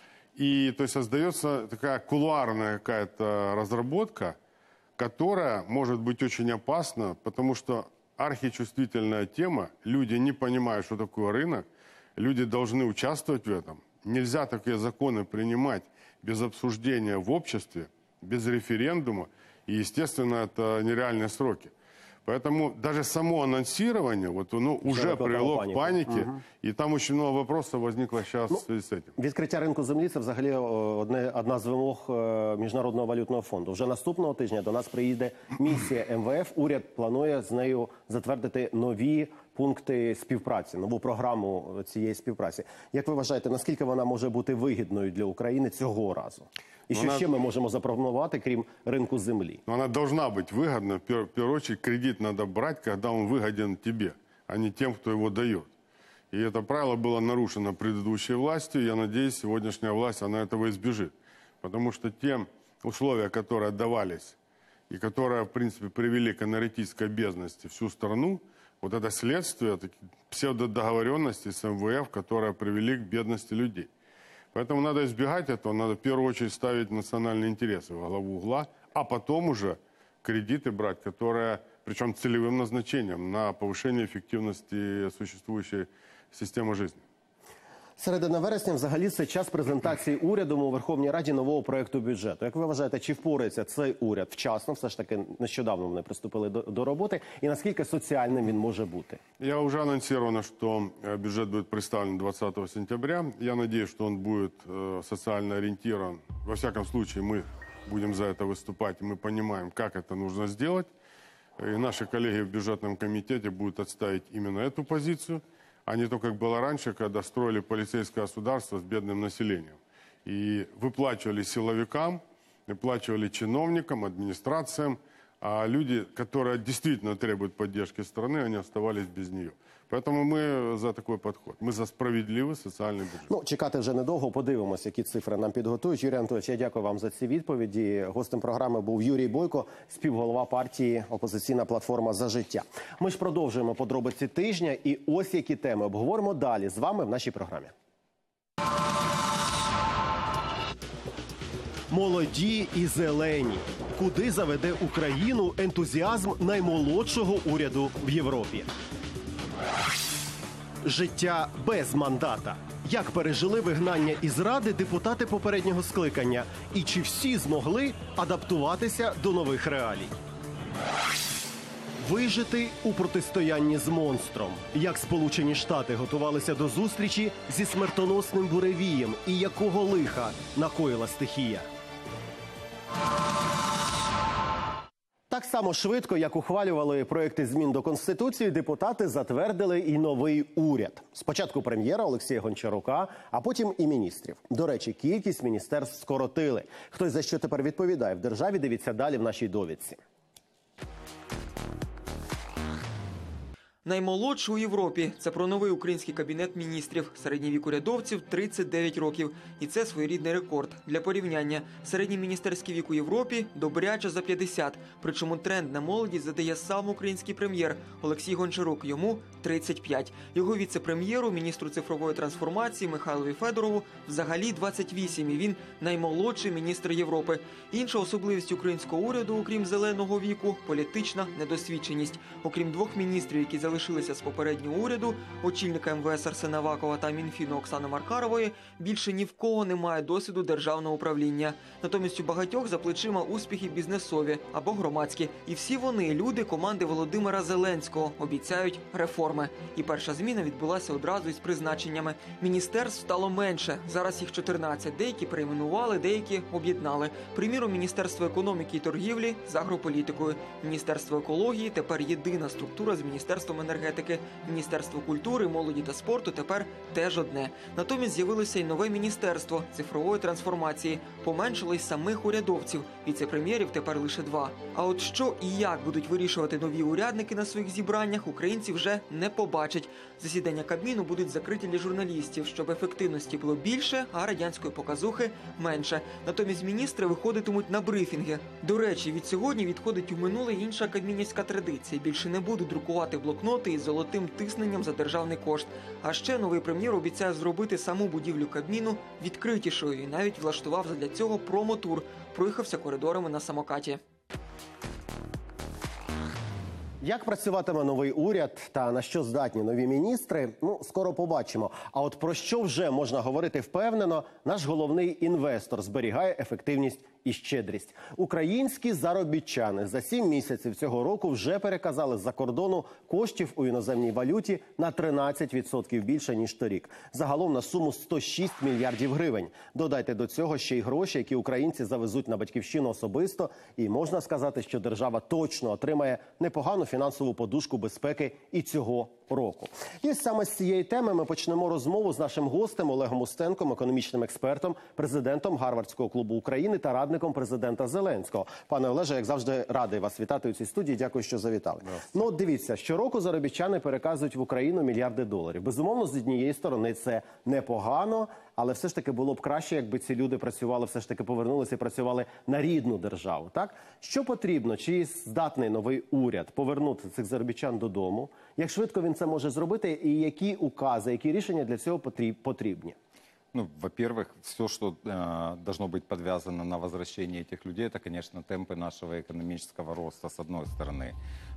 И то есть создается такая кулуарная какая-то разработка, которая может быть очень опасна, потому что архичувствительная тема, люди не понимают, что такое рынок, люди должны участвовать в этом. Нельзя такие законы принимать без обсуждения в обществе, без референдума. И, естественно, это нереальные сроки. Поэтому даже само анонсирование вот, оно уже привело к панике. Угу. І там дуже багато вопросов возникло зараз ну, в связи з цим. Відкриття ринку землі – це взагалі одне, одна з вимог Міжнародного валютного фонду. Вже наступного тижня до нас приїде місія ем ве еф. Уряд планує з нею затвердити нові пункти співпраці, нову програму цієї співпраці. Як ви вважаєте, наскільки вона може бути вигідною для України цього разу? І що вона... ще ми можемо запропонувати, крім ринку землі? Вона должна бути вигідна. В першу чергу, кредит треба брати, коли він вигіден тобі, а не тим, хто його дає. И это правило было нарушено предыдущей властью. Я надеюсь, сегодняшняя власть, она этого избежит. Потому что те условия, которые давались и которые, в принципе, привели к энергетической бедности всю страну, вот это следствие псевдодоговоренности с эм вэ эф, которые привели к бедности людей. Поэтому надо избегать этого, надо в первую очередь ставить национальные интересы во главу угла, а потом уже кредиты брать, которые причем целевым назначением, на повышение эффективности существующей системы жизни. Середина вересня взагалі це час презентації урядом у Верховній Раді нового проєкту бюджету. Як ви вважаєте, чи впорається цей уряд вчасно, все ж таки нещодавно вони приступили до, до роботи, і наскільки соціальним він може бути? Я уже анонсировано, что бюджет будет представлен двадцатого сентября. Я надеюсь, что он будет э, социально ориентирован. Во всяком случае, мы будем за это выступать, мы понимаем, как это нужно сделать. И наши коллеги в бюджетном комитете будут отставить именно эту позицию, а не то, как было раньше, когда строили полицейское государство с бедным населением. И выплачивали силовикам, выплачивали чиновникам, администрациям, а люди, которые действительно требуют поддержки страны, они оставались без нее. Поэтому ми за такий підход. Ми за справедливий соціальний бюджет. Ну, чекати вже недовго, подивимося, які цифри нам підготують. Юрій Анатолійович, я дякую вам за ці відповіді. Гостем програми був Юрій Бойко, співголова партії «Опозиційна платформа За життя». Ми ж продовжуємо подробиці тижня, і ось які теми обговоримо далі з вами в нашій програмі. Молоді і зелені. Куди заведе Україну ентузіазм наймолодшого уряду в Європі? Життя без мандата. Як пережили вигнання із Ради депутати попереднього скликання? І чи всі змогли адаптуватися до нових реалій? Вижити у протистоянні з монстром. Як Сполучені Штати готувалися до зустрічі зі смертоносним буревієм і якого лиха накоїла стихія? Так само швидко, як ухвалювали проекти змін до Конституції, депутати затвердили і новий уряд. Спочатку прем'єра Олексія Гончарука, а потім і міністрів. До речі, кількість міністерств скоротили. Хтось за що тепер відповідає в державі, дивіться далі в нашій довідці. Наймолодший у Європі – це про новий український кабінет міністрів. Середній вік урядовців – тридцять дев'ять років. І це своєрідний рекорд. Для порівняння, середній міністерський вік у Європі – добряче за п'ятдесят. Причому тренд на молодість задає сам український прем'єр Олексій Гончарук. Йому тридцять п'ять. Його віце-прем'єру, міністру цифрової трансформації Михайлові Федорову взагалі двадцять вісім. І він наймолодший міністр Європи. Інша особливість українського уряду, окрім зеленого віку – політична недосвідченість. Окрім двох міністрів, які залишилися Залишилися з попереднього уряду, очільника ем ве ес Арсена Авакова та Мінфіну Оксани Маркарової, більше ні в кого немає досвіду державного управління. Натомість у багатьох за плечима успіхи бізнесові або громадські. І всі вони – люди команди Володимира Зеленського, обіцяють реформи. І перша зміна відбулася одразу із призначеннями. Міністерств стало менше, зараз їх чотирнадцять. Деякі перейменували, деякі об'єднали. Приміром, Міністерство економіки і торгівлі з агрополітикою. Міністерство екології – тепер єдина структура з Міністерством енергетики. Міністерство культури, молоді та спорту тепер теж одне. Натомість з'явилося й нове міністерство цифрової трансформації. Поменшало й самих урядовців. Віце-прем'єрів тепер лише два. А от що і як будуть вирішувати нові урядники на своїх зібраннях, українці вже не побачать. Засідання Кабміну будуть закриті для журналістів, щоб ефективності було більше, а радянської показухи менше. Натомість міністри виходитимуть на брифінги. До речі, від сьогодні відходить у минуле інша кабмінівська традиція. Більше не будуть друкувати блокноти із золотим тисненням за державний кошт. А ще новий прем'єр обіцяє зробити саму будівлю Кабміну відкритішою і навіть влаштував задля цього промо-тур. Проїхався коридорами на самокаті. Як працюватиме новий уряд та на що здатні нові міністри, ну, скоро побачимо. А от про що вже можна говорити впевнено, наш головний інвестор зберігає ефективність і щедрість. Українські заробітчани за сім місяців цього року вже переказали з-за кордону коштів у іноземній валюті на тринадцять відсотків більше, ніж торік. Загалом на суму сто шість мільярдів гривень. Додайте до цього ще й гроші, які українці завезуть на батьківщину особисто. І можна сказати, що держава точно отримає непогану фінансову подушку безпеки і цього року. І саме з цієї теми ми почнемо розмову з нашим гостем Олегом Устенком, економічним експертом, президентом Гарвардського клубу України та радником президента Зеленського. Пане Олеже, як завжди, радий вас вітати у цій студії. Дякую, що завітали. Ну, от дивіться, щороку заробітчани переказують в Україну мільярди доларів. Безумовно, з однієї сторони це непогано, але все ж таки було б краще, якби ці люди працювали, все ж таки повернулися і працювали на рідну державу. Так? Що потрібно? Чи здатний новий уряд повернути цих заробітчан додому? Як швидко він це може зробити? І які укази, які рішення для цього потрібні? Ну, во-первых, все, что э, должно быть подвязано на возвращение этих людей, это, конечно, темпы нашего экономического роста, с одной стороны.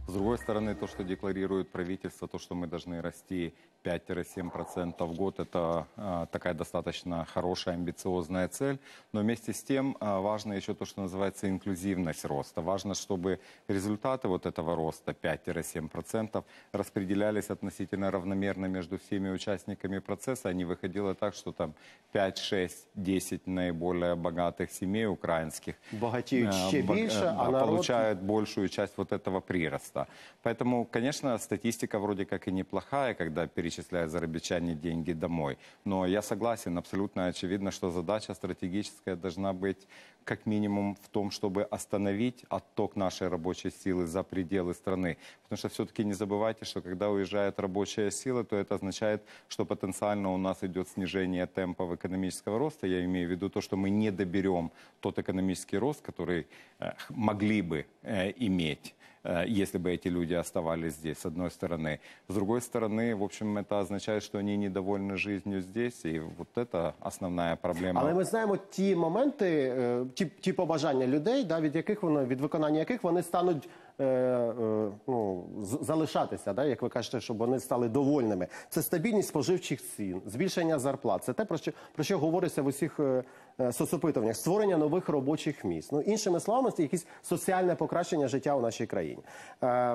С другой стороны, то, что декларирует правительство, то, что мы должны расти пять-семь процентов в год, это э, такая достаточно хорошая, амбициозная цель. Но вместе с тем э, важно еще то, что называется инклюзивность роста. Важно, чтобы результаты вот этого роста пять-семь процентов распределялись относительно равномерно между всеми участниками процесса, а не выходило так, что там пять, шесть, десять наиболее богатых семей украинских Богатеют э, ще бог- більше, э, а да, народ... получают большую часть вот этого прироста. Поэтому, конечно, статистика вроде как и неплохая, когда перечисляют зарабичане деньги домой. Но я согласен, абсолютно очевидно, что задача стратегическая должна быть как минимум в том, чтобы остановить отток нашей рабочей силы за пределы страны. Потому что все-таки не забывайте, что когда уезжает рабочая сила, то это означает, что потенциально у нас идет снижение темпов экономического роста. Я имею в виду то, что мы не доберем тот экономический рост, который э, могли бы э, иметь, если бы эти люди оставались здесь, с одной стороны. С другой стороны, в общем, это означает, что они недовольны жизнью здесь, и вот это основная проблема. Але ми знаємо ті моменти, е, ті, ті побажання людей, да, від яких вони, від виконання яких вони стануть е, е, ну, з- залишатися, да, як ви кажете, щоб вони стали довольними. Це стабільність споживчих цін, збільшення зарплат. Це те, про що, про що говориться в усіх е, е, соцопитуваннях. Створення нових робочих місць. Ну, іншими словами, це якесь соціальне покращення життя у нашій країні. Е,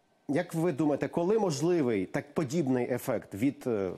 як ви думаєте, коли можливий так подібний ефект від е,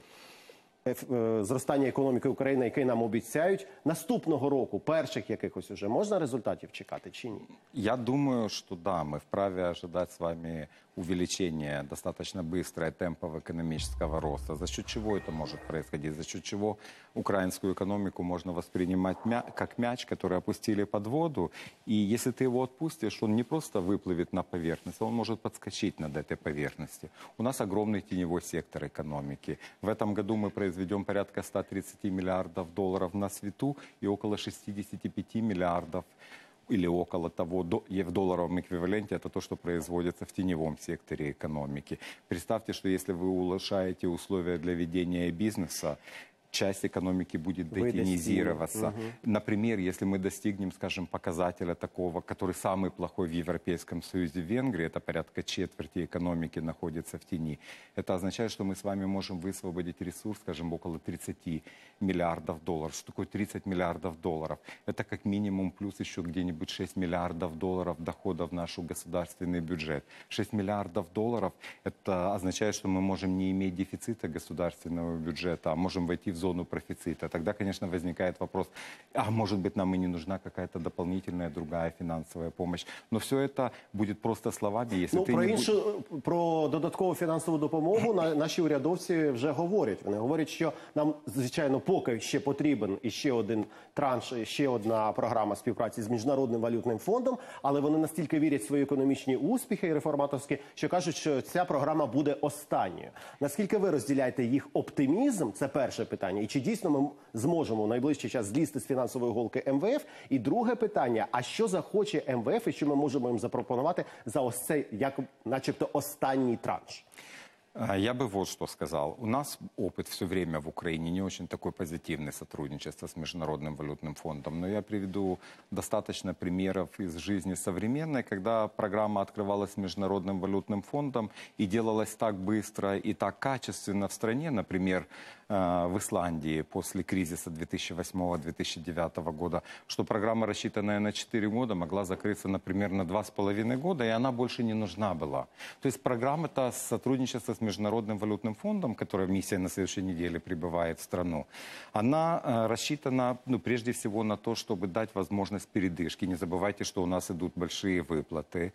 еф- е, зростання економіки України, який нам обіцяють, наступного року, перших якихось уже, можна результатів чекати чи ні? Я думаю, что да, мы вправе ожидать с вами увеличения достаточно быстрое темпов экономического роста. За счет чего это может происходить? За счет чего украинскую экономику можно воспринимать мя- как мяч, который опустили под воду. И если ты его отпустишь, он не просто выплывет на поверхность, он может подскочить над этой поверхностью. У нас огромный теневой сектор экономики. В этом году мы произведем порядка ста тридцати миллиардов долларов на свету и около шестидесяти пяти миллиардов или около того, до- и в долларовом эквиваленте, это то, что производится в теневом секторе экономики. Представьте, что если вы улучшаете условия для ведения бизнеса, часть экономики будет Выдаст детенизироваться. Мгм. Например, если мы достигнем, скажем, показателя такого, который самый плохой в Европейском Союзе в Венгрии, это порядка четверти экономики находится в тени, это означает, что мы с вами можем высвободить ресурс, скажем, около тридцати миллиардов долларов. Что такое тридцать миллиардов долларов? Это как минимум плюс еще где-нибудь шесть миллиардов долларов дохода в наш государственный бюджет. шесть миллиардов долларов – это означает, что мы можем не иметь дефицита государственного бюджета, а можем войти в зону профицита. Тогда, конечно, возникает вопрос, а может быть, нам и не нужна какая-то дополнительная другая финансовая помощь. Но все это будет просто словами, если Ну, ты про не будь- іншу, про додаткову фінансову допомогу на, наші урядовці вже говорять. Вони говорять, що нам, звичайно, поки ще потрібен іще один транш, ще одна програма співпраці з Міжнародним валютним фондом, але вони настільки вірять в свої економічні успіхи і реформаторські, що кажуть, що ця програма буде останньою. Наскільки ви розділяєте їх оптимізм? Це перше питання. І чи дійсно ми зможемо в найближчий час злізти з фінансової голки ем ве еф? І друге питання, а що захоче ем ве еф і що ми можемо їм запропонувати за ось цей, як начебто, останній транш? А, Я бы вот что сказал. У нас опыт все время в Украине не очень такой позитивный сотрудничество с Международным валютным фондом. Но я приведу достаточно примеров из жизни современной, когда программа открывалась с Международным валютным фондом и делалась так быстро и так качественно в стране, например, э, в Исландии после кризиса две тысячи восьмого — две тысячи девятого года, что программа, рассчитанная на четыре года, могла закрыться, например, на два с половиной года, и она больше не нужна была. То есть программа-то сотрудничества с Международным валютным фондом, которая миссия на следующей неделе прибывает в страну, она э, рассчитана, ну, прежде всего на то, чтобы дать возможность передышки. Не забывайте, что у нас идут большие выплаты.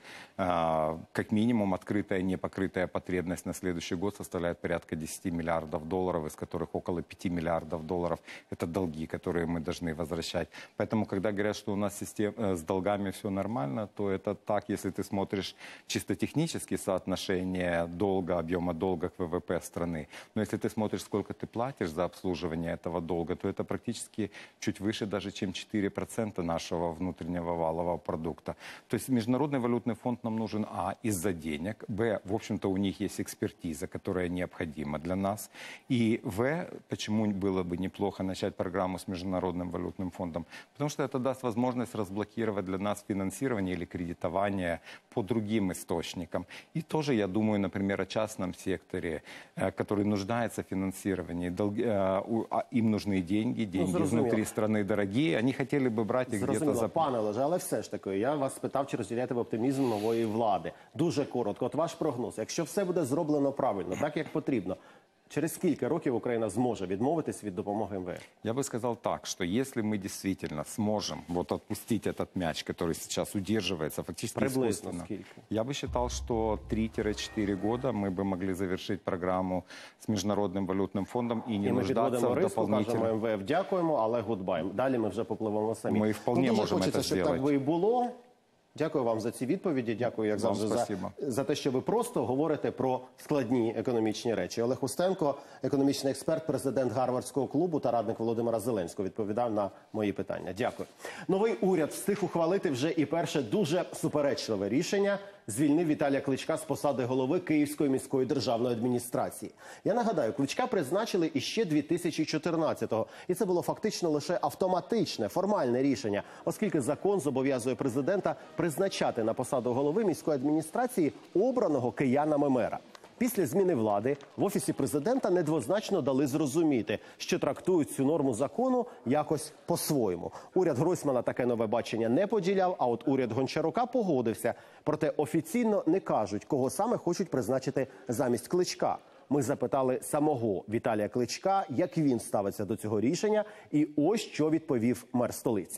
Э, как минимум, открытая непокрытая потребность на следующий год составляет порядка десяти миллиардов долларов, из которых около пяти миллиардов долларов – это долги, которые мы должны возвращать. Поэтому, когда говорят, что у нас систем, э, с долгами все нормально, то это так, если ты смотришь чисто технические соотношения долга, объема долга к вэ вэ пэ страны. Но если ты смотришь, сколько ты платишь за обслуживание этого долга, то это практически чуть выше даже, чем четыре процента нашего внутреннего валового продукта. То есть Международный валютный фонд нам нужен, а, из-за денег, б, в общем-то, у них есть экспертиза, которая необходима для нас, и, в, Второе, почему было бы неплохо начать программу с Международным валютным фондом, потому что это даст возможность разблокировать для нас финансирование или кредитование по другим источникам. И тоже, я думаю, например, о частном секторе, который нуждается в финансировании. Долги, им нужны деньги, деньги ну, внутри страны дорогие, они хотели бы брать их где-то за... Пане Олеже, але все ж таки, я вас спитав, чи розділяєте ви оптимізм нової влади. Дуже коротко, от ваш прогноз. Якщо все буде зроблено правильно, так як потрібно, через сколько років Украина сможет відмовитись від допомоги эм вэ эф? Я бы сказал так, что если мы действительно сможем вот отпустить этот мяч, который сейчас удерживается фактически Приблизно искусственно, сколько? я бы считал, что три-четыре года мы бы могли завершить программу с Международным валютным фондом и не І ми нуждаться підводимо в риску, кажемо дополнительных... эм вэ эф дякуємо, але гудбай. Далі ми вже попливемо самі. Ми вполне ну, дуже можемо хочеться, це щоб так зробити. би і було. Дякую вам за ці відповіді. Дякую, як Вам завжди, за, спасибо. за те, що ви просто говорите про складні економічні речі. Олег Устенко, економічний експерт, президент Гарвардського клубу та радник Володимира Зеленського, відповідав на мої питання. Дякую. Новий уряд встиг ухвалити вже і перше дуже суперечливе рішення. Звільнив Віталія Кличка з посади голови Київської міської державної адміністрації. Я нагадаю, Кличка призначили іще дві тисячі чотирнадцятого. І це було фактично лише автоматичне, формальне рішення, оскільки закон зобов'язує президента призначати на посаду голови міської адміністрації обраного киянами мера. Після зміни влади в Офісі президента недвозначно дали зрозуміти, що трактують цю норму закону якось по-своєму. Уряд Гройсмана таке нове бачення не поділяв, а от уряд Гончарука погодився. Проте офіційно не кажуть, кого саме хочуть призначити замість Кличка. Ми запитали самого Віталія Кличка, як він ставиться до цього рішення, і ось що відповів мер столиці.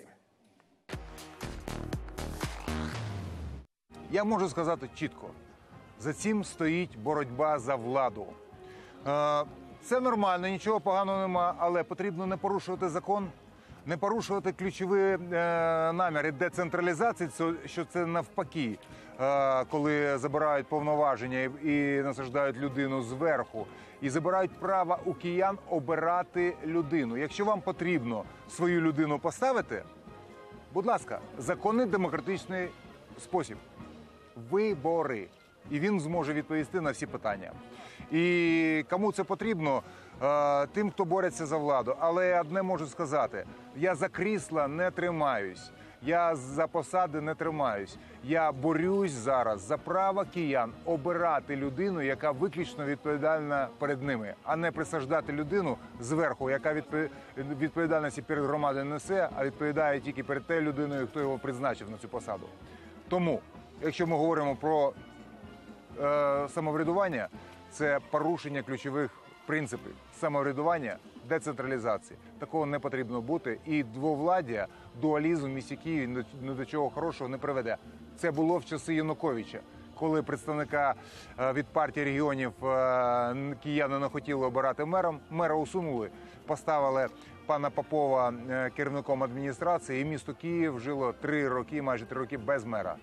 Я можу сказати чітко. За цим стоїть боротьба за владу. Це нормально, нічого поганого нема, але потрібно не порушувати закон, не порушувати ключові наміри децентралізації, що це навпаки, коли забирають повноваження і насаджають людину зверху, і забирають право у киян обирати людину. Якщо вам потрібно свою людину поставити, будь ласка, законний демократичний спосіб. Вибори. І він зможе відповісти на всі питання. І кому це потрібно? Тим, хто бореться за владу. Але одне можу сказати. Я за крісла не тримаюсь. Я за посади не тримаюсь. Я борюсь зараз за право киян обирати людину, яка виключно відповідальна перед ними, а не присаджати людину зверху, яка відповідальності перед громадою несе, а відповідає тільки перед тією людиною, хто його призначив на цю посаду. Тому, якщо ми говоримо про е, самоврядування, це порушення ключових принципів самоврядування, децентралізації. Такого не потрібно бути. І двовладдя, дуалізм в місті Києві ні до чого хорошого не приведе. Це було в часи Януковича, коли представника е, від партії регіонів е, кияни не хотіли обирати мером, мера усунули, поставили пана Попова е, керівником адміністрації, і місто Київ жило три роки, майже три роки без мера.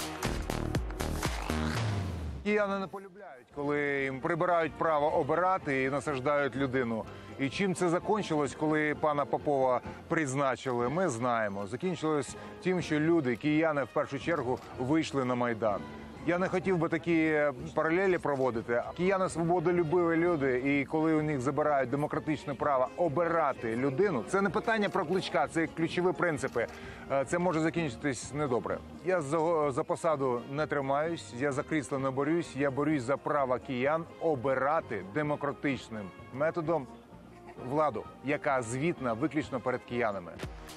Кияни не полюбляють, коли їм прибирають право обирати і насаджають людину. І чим це закінчилось, коли пана Попова призначили, ми знаємо. Закінчилось тим, що люди, кияни в першу чергу, вийшли на Майдан. Я не хотів би такі паралелі проводити. Кияни свободолюбиві люди, і коли у них забирають демократичне право обирати людину, це не питання про Кличка, це ключові принципи. Це може закінчитись недобре. Я за, за посаду не тримаюсь, я за крісло не борюсь, я борюсь за право киян обирати демократичним методом владу, яка звітна виключно перед киянами.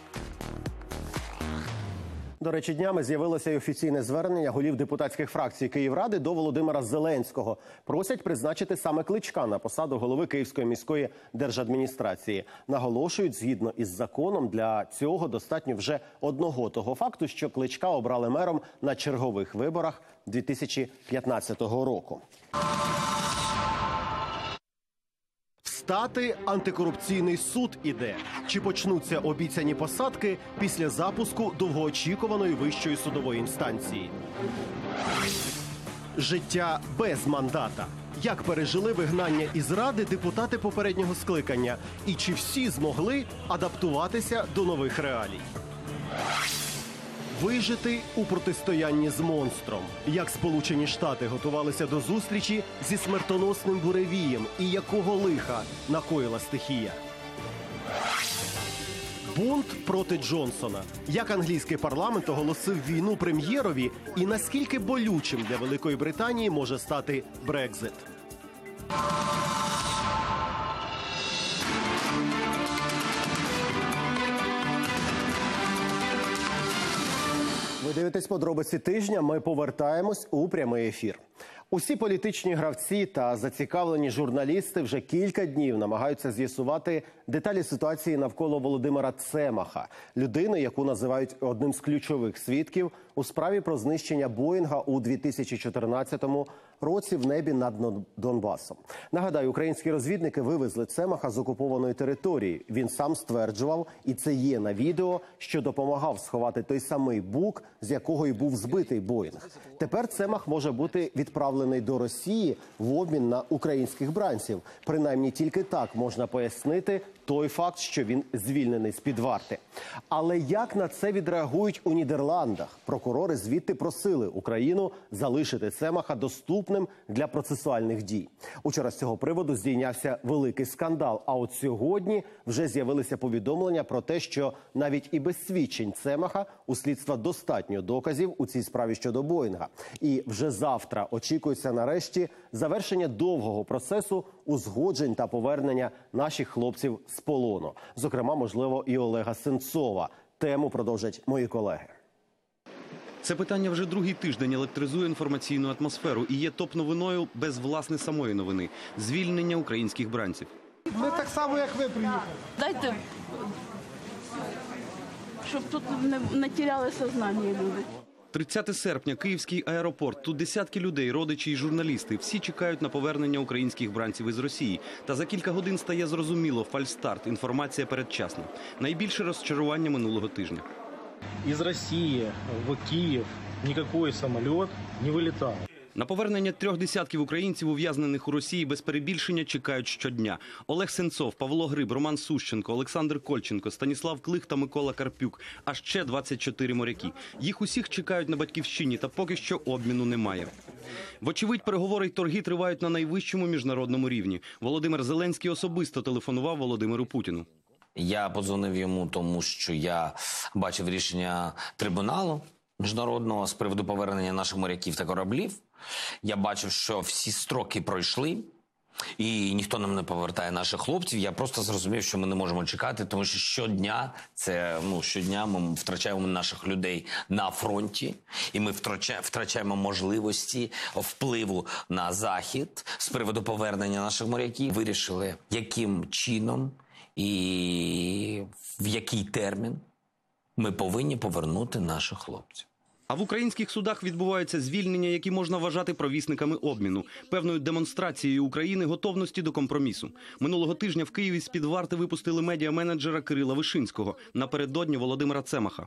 До речі, днями з'явилося й офіційне звернення голів депутатських фракцій Київради до Володимира Зеленського. Просять призначити саме Кличка на посаду голови Київської міської держадміністрації. Наголошують, згідно із законом, для цього достатньо вже одного того факту, що Кличка обрали мером на чергових виборах дві тисячі п'ятнадцятого року. Встати, антикорупційний суд іде. Чи почнуться обіцяні посадки після запуску довгоочікуваної вищої судової інстанції? Життя без мандата. Як пережили вигнання із Ради депутати попереднього скликання? І чи всі змогли адаптуватися до нових реалій? вижити у протистоянні з монстром. Як Сполучені Штати готувалися до зустрічі зі смертоносним буревієм і якого лиха накоїла стихія. Бунт проти Джонсона. Як англійський парламент оголосив війну прем'єрові і наскільки болючим для Великої Британії може стати Брекзит. Ви дивитесь подробиці тижня, ми повертаємось у прямий ефір. Усі політичні гравці та зацікавлені журналісти вже кілька днів намагаються з'ясувати деталі ситуації навколо Володимира Цемаха, людини, яку називають одним з ключових свідків у справі про знищення Боїнга у дві тисячі чотирнадцятому році в небі над Донбасом. Нагадаю, українські розвідники вивезли Цемаха з окупованої території. Він сам стверджував, і це є на відео, що допомагав сховати той самий бук, з якого й був збитий Боїнг. Тепер Цемах може бути відправлений до Росії в обмін на українських бранців. Принаймні тільки так можна пояснити той факт, що він звільнений з-під варти. Але як на це відреагують у Нідерландах? Прокурори звідти просили Україну залишити Цемаха доступним для процесуальних дій. Учора з цього приводу здійнявся великий скандал. А от сьогодні вже з'явилися повідомлення про те, що навіть і без свідчень Цемаха у слідства достатньо доказів у цій справі щодо Боїнга. І вже завтра очікується нарешті завершення довгого процесу узгоджень та повернення наших хлопців з полону. Зокрема, можливо, і Олега Сенцова. Тему продовжать мої колеги. Це питання вже другий тиждень електризує інформаційну атмосферу і є топ-новиною без, власне, самої новини – звільнення українських бранців. Ми так само, як ви приїхали. Дайте, щоб тут не, не тіряли сознання люди. тридцяте серпня, Київський аеропорт. Тут десятки людей, родичі і журналісти. Всі чекають на повернення українських бранців із Росії. Та за кілька годин стає зрозуміло – фальстарт, інформація передчасна. Найбільше розчарування минулого тижня. Із Росії в Київ ніякий самоліт не вилітав. На повернення трьох десятків українців, ув'язнених у Росії, без перебільшення чекають щодня. Олег Сенцов, Павло Гриб, Роман Сущенко, Олександр Кольченко, Станіслав Клих та Микола Карпюк. А ще двадцять чотири моряки. Їх усіх чекають на батьківщині, та поки що обміну немає. Вочевидь, переговори й торги тривають на найвищому міжнародному рівні. Володимир Зеленський особисто телефонував Володимиру Путіну. Я подзвонив йому, тому що я бачив рішення трибуналу міжнародного з приводу повернення наших моряків та кораблів. Я бачив, що всі строки пройшли, і ніхто нам не повертає наших хлопців. Я просто зрозумів, що ми не можемо чекати, тому що щодня, це, ну, щодня ми втрачаємо наших людей на фронті, і ми втрачаємо, втрачаємо можливості впливу на Захід з приводу повернення наших моряків. Вирішили, яким чином і в який термін ми повинні повернути наших хлопців. А в українських судах відбуваються звільнення, які можна вважати провісниками обміну, певною демонстрацією України готовності до компромісу. Минулого тижня в Києві з-під варти випустили медіа-менеджера Кирила Вишинського, напередодні Володимира Цемаха.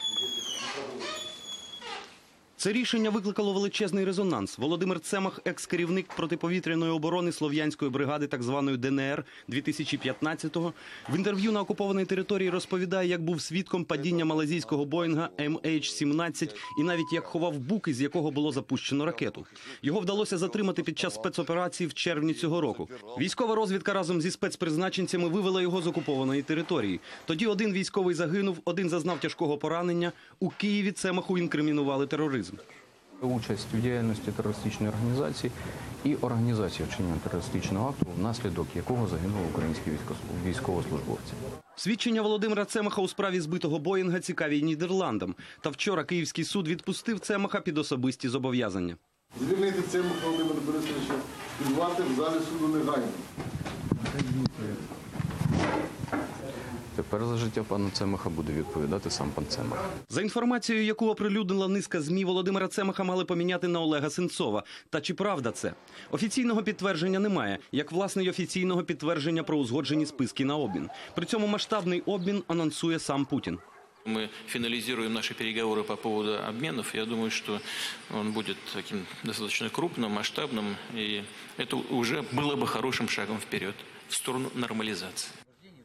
Це рішення викликало величезний резонанс. Володимир Цемах – екс-керівник протиповітряної оборони Слов'янської бригади так званої Де Ен Ер дві тисячі п'ятнадцятого. В інтерв'ю на окупованій території розповідає, як був свідком падіння малазійського Боїнга Ем Ейч сімнадцять і навіть як ховав бук, із якого було запущено ракету. Його вдалося затримати під час спецоперації в червні цього року. Військова розвідка разом зі спецпризначенцями вивела його з окупованої території. Тоді один військовий загинув, один зазнав тяжкого поранення. У Києві Цемаху інкримінували тероризм. Участь у діяльності терористичної організації і організація вчинення терористичного акту, внаслідок якого загинули українські військовослужбовці. Свідчення Володимира Цемаха у справі збитого Боїнга цікаві й Нідерландам. Та вчора Київський суд відпустив Цемаха під особисті зобов'язання. Звільнити Цемаха Володимира Борисовича під варти в залі суду негайно. Тепер за життя пана Цемаха буде відповідати сам пан Цемах. За інформацією, яку оприлюднила низка ЗМІ, Володимира Цемаха мали поміняти на Олега Сенцова. Та чи правда це? Офіційного підтвердження немає, як власне й офіційного підтвердження про узгоджені списки на обмін. При цьому масштабний обмін анонсує сам Путін. Мы финализируем наши переговоры по поводу обменов. Я думаю, что он будет таким достаточно крупным, масштабным. И это уже было бы хорошим шагом вперед в сторону нормализации.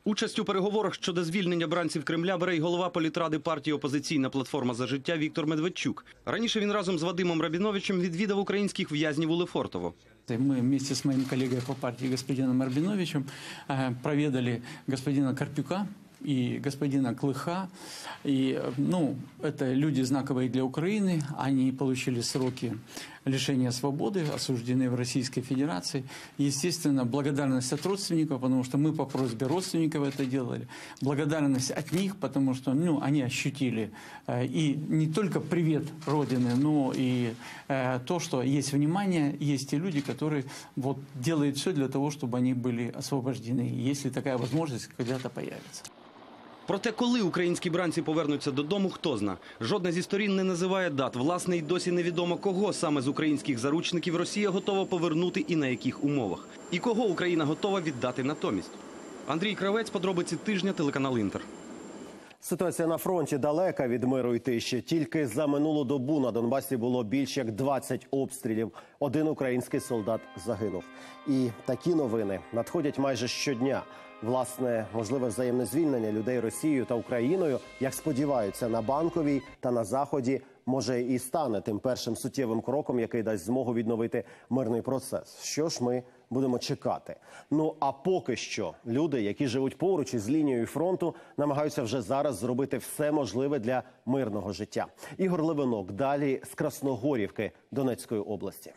Участь у переговорах щодо звільнення бранців Кремля бере й голова політради партії «Опозиційна платформа за життя» Віктор Медведчук. Раніше він разом з Вадимом Рабіновичем відвідав українських в'язнів у Лефортово. Мы вместе с моим коллегой по партии господином Рабиновичем проведали господина Карпюка и господина Клыха. И, ну, это люди знаковые для Украины. Они получили сроки лишения свободы, осуждены в Российской Федерации. Естественно, благодарность от родственников, потому что мы по просьбе родственников это делали. Благодарность от них, потому что, ну, они ощутили и не только привет Родины, но и э, то, что есть внимание, есть те люди, которые вот, делают все для того, чтобы они были освобождены, если такая возможность когда-то появится. Проте, коли українські бранці повернуться додому, хто зна. Жодна зі сторін не називає дат. Власне, й досі невідомо, кого саме з українських заручників Росія готова повернути і на яких умовах. І кого Україна готова віддати натомість. Андрій Кравець, подробиці тижня, телеканал «Інтер». Ситуація на фронті далека від миру й тиші. Тільки за минулу добу на Донбасі було більш як двадцять обстрілів. Один український солдат загинув. І такі новини надходять майже щодня. Власне, можливе взаємне звільнення людей Росією та Україною, як сподіваються на Банковій та на Заході, може і стане тим першим суттєвим кроком, який дасть змогу відновити мирний процес. Що ж ми будемо чекати? Ну, а поки що люди, які живуть поруч із лінією фронту, намагаються вже зараз зробити все можливе для мирного життя. Ігор Левинок далі з Красногорівки Донецької області.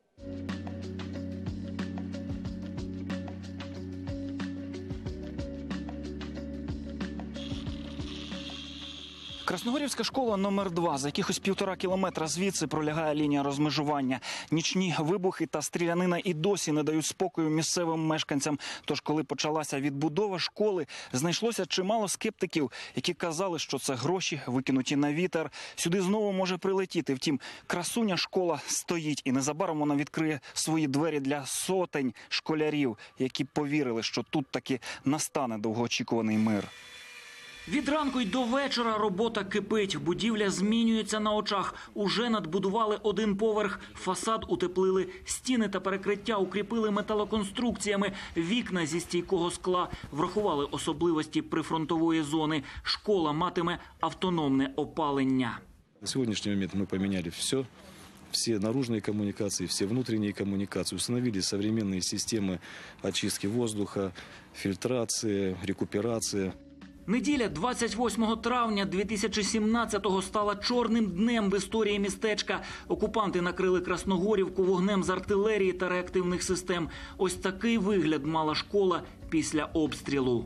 Красногорівська школа номер два. За якихось півтора кілометра звідси пролягає лінія розмежування. Нічні вибухи та стрілянина і досі не дають спокою місцевим мешканцям. Тож, коли почалася відбудова школи, знайшлося чимало скептиків, які казали, що це гроші, викинуті на вітер. Сюди знову може прилетіти. Втім, красуня школа стоїть, і незабаром вона відкриє свої двері для сотень школярів, які повірили, що тут таки настане довгоочікуваний мир. Від ранку й до вечора робота кипить. Будівля змінюється на очах. Уже надбудували один поверх. Фасад утеплили. Стіни та перекриття укріпили металоконструкціями. Вікна зі стійкого скла. Врахували особливості прифронтової зони. Школа матиме автономне опалення. На сегодняшний момент мы поменяли все. Все наружные коммуникации, все внутренние коммуникации. Установили современные системы очистки воздуха, фильтрации, рекуперации. Неділя двадцять восьмого травня дві тисячі сімнадцятого стала чорним днем в історії містечка. Окупанти накрили Красногорівку вогнем з артилерії та реактивних систем. Ось такий вигляд мала школа після обстрілу.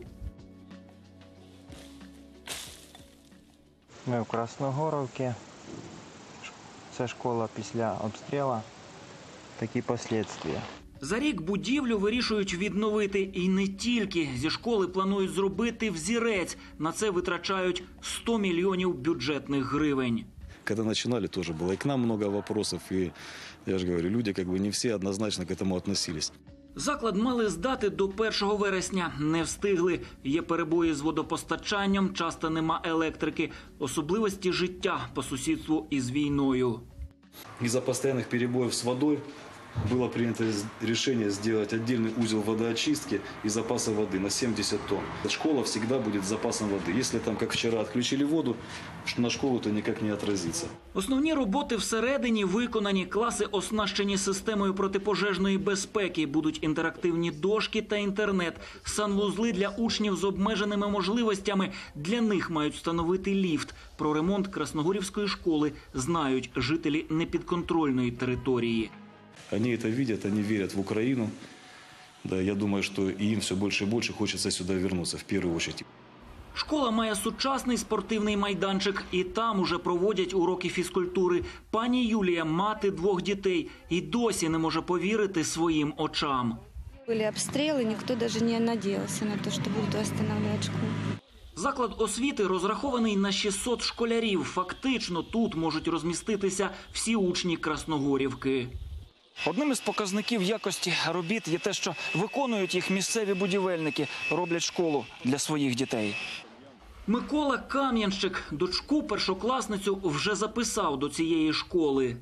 Ми в Красногорівці. Це школа після обстрілу. Такі наслідки. За рік будівлю вирішують відновити. І не тільки. Зі школи планують зробити взірець. На це витрачають сто мільйонів бюджетних гривень. Когда начинали, тоже было и к нам много вопросов. И, я же говорю, люди как бы не все однозначно к этому относились. Заклад мали здати до першого вересня. Не встигли. Є перебої з водопостачанням, часто нема електрики. Особливості життя по сусідству із війною. Из-за постоянных перебоев с водой было принято решение сделать отдельный узел водоочистки и запаса воды на семьдесят тонн. Школа всегда будет с запасом воды. Если там, как вчера, отключили воду, на школу то никак не отразится. Основні роботи всередині виконані. Класи оснащені системою протипожежної безпеки. Будуть інтерактивні дошки та інтернет. Санвузли для учнів з обмеженими можливостями. Для них мають встановити ліфт. Про ремонт Красногорівської школи знають жителі непідконтрольної території. Они это видят, они верят в Украину. Да, я думаю, что и им все больше и больше хочется сюда вернуться в первую очередь. Школа має сучасний спортивний майданчик. І там уже проводять уроки фізкультури. Пані Юлія – мати двох дітей. І досі не може повірити своїм очам. Були обстріли, ніхто навіть не надіявся на те, що будуть відновлювати школу. Заклад освіти розрахований на шістсот школярів. Фактично тут можуть розміститися всі учні Красногорівки. Одним із показників якості робіт є те, що виконують їх місцеві будівельники, роблять школу для своїх дітей. Микола Кам'янщик, дочку першокласницю, вже записав до цієї школи.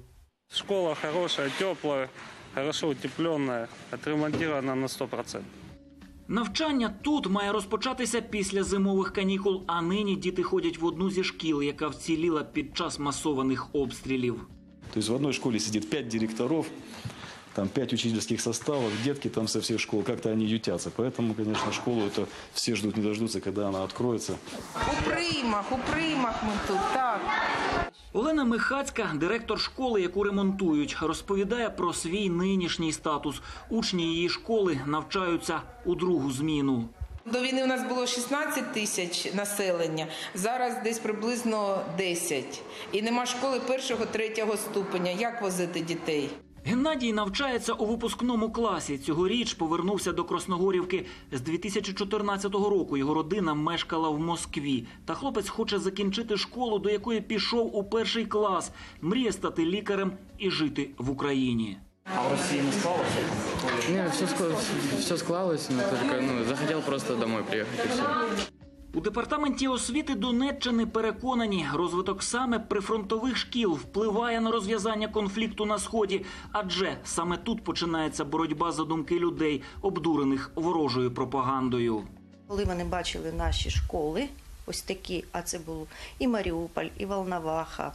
Школа хороша, тепла, хорошо утеплена, відремонтована на сто відсотків. Навчання тут має розпочатися після зимових канікул, а нині діти ходять в одну зі шкіл, яка вціліла під час масованих обстрілів. Тобто в одній школі сидить п'ять директорів, там пять учительских составов, детки там со всех школ, как-то они ютятся. Поэтому, конечно, школу это все ждут, не дождутся, когда она откроется. У приймах, у приймах ми тут, так. Олена Михацька, директор школи, яку ремонтують, розповідає про свій нинішній статус. Учні її школи навчаються у другу зміну. До війни у нас було шістнадцять тисяч населення, зараз десь приблизно десять. І нема школи першого, третього ступеня. Як возити дітей? Геннадій навчається у випускному класі. Цьогоріч повернувся до Красногорівки. З дві тисячі чотирнадцятого року його родина мешкала в Москві. Та хлопець хоче закінчити школу, до якої пішов у перший клас. Мріє стати лікарем і жити в Україні. А в Росії не склалося? Не, все, все склалось, но только ну, захотел просто домой приехать и все. У департаменті освіти Донеччини переконані, розвиток саме прифронтових шкіл впливає на розв'язання конфлікту на Сході, адже саме тут починається боротьба за думки людей, обдурених ворожою пропагандою. Коли вони бачили наші школи, ось такі, а це було і Маріуполь, і Волноваха,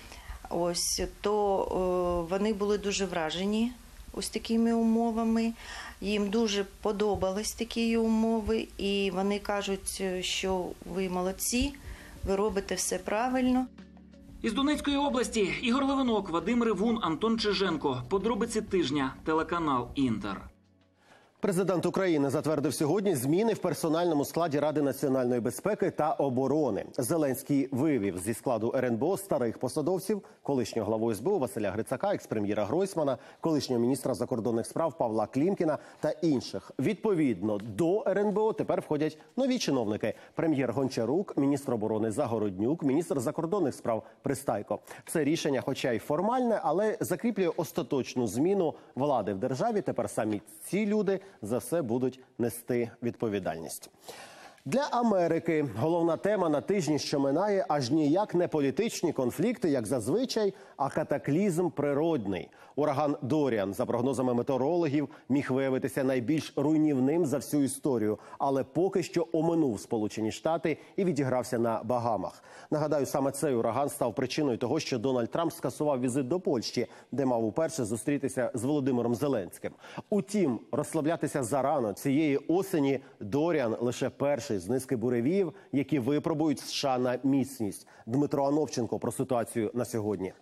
ось, то о, вони були дуже вражені ось такими умовами. Їм дуже подобались такі умови, і вони кажуть, що ви молодці, ви робите все правильно. Із Донецької області Ігор Левинок, Вадим Ревун, Антон Чиженко. Подробиці тижня. Телеканал «Інтер». Президент України затвердив сьогодні зміни в персональному складі Ради національної безпеки та оборони. Зеленський вивів зі складу ер ен бе о старих посадовців, колишнього главу ес бе у Василя Грицака, екс-прем'єра Гройсмана, колишнього міністра закордонних справ Павла Клімкіна та інших. Відповідно до ер ен бе о тепер входять нові чиновники: прем'єр Гончарук, міністр оборони Загороднюк, міністр закордонних справ Пристайко. Це рішення, хоча й формальне, але закріплює остаточну зміну влади в державі. Тепер самі ці люди за все будуть нести відповідальність. Для Америки головна тема на тижні, що минає, аж ніяк не політичні конфлікти, як зазвичай, а катаклізм природний. Ураган Доріан, за прогнозами метеорологів, міг виявитися найбільш руйнівним за всю історію, але поки що оминув Сполучені Штати і відігрався на Багамах. Нагадаю, саме цей ураган став причиною того, що Дональд Трамп скасував візит до Польщі, де мав уперше зустрітися з Володимиром Зеленським. Утім, розслаблятися зарано. Цієї осені Доріан лише перший з низки буревіїв, які випробують США на міцність. Дмитро Ановченко про ситуацію на сьогодні.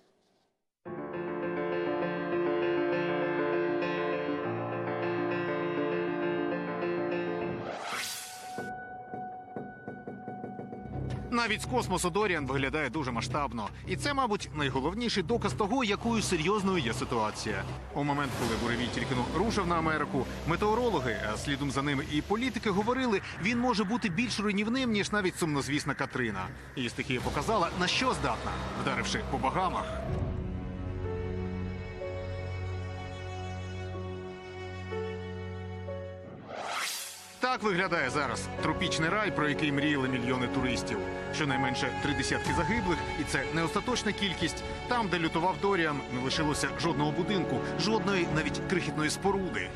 Навіть з космосу Доріан виглядає дуже масштабно. І це, мабуть, найголовніший доказ того, якою серйозною є ситуація. У момент, коли буревій тільки рушив на Америку, метеорологи, а слідом за ними і політики говорили, він може бути більш руйнівним, ніж навіть сумнозвісна Катрина. І стихія показала, на що здатна, вдаривши по Багамах. Так виглядає зараз тропічний рай, про який мріяли мільйони туристів. Щонайменше три десятки загиблих, і це не остаточна кількість. Там, де лютував Доріан, не лишилося жодного будинку, жодної навіть крихітної споруди.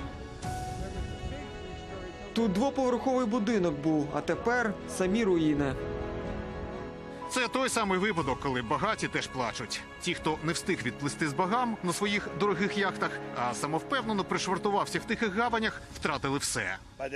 Тут двоповерховий будинок був, а тепер самі руїни. Це той самий випадок, коли багаті теж плачуть. Ті, хто не встиг відплисти з Багам на своїх дорогих яхтах, а самовпевнено пришвартувався в тихих гаванях, втратили все.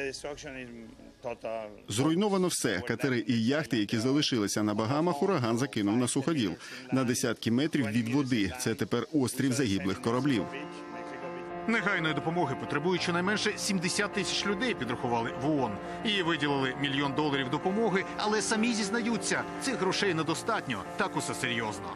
Зруйновано все. Катери і яхти, які залишилися на Багамах, ураган закинув на суходіл. На десятки метрів від води. Це тепер острів загиблих кораблів. Негайної допомоги потребують щонайменше сімдесят тисяч людей, підрахували в ООН. І виділили мільйон доларів допомоги, але самі зізнаються, цих грошей недостатньо, так усе серйозно.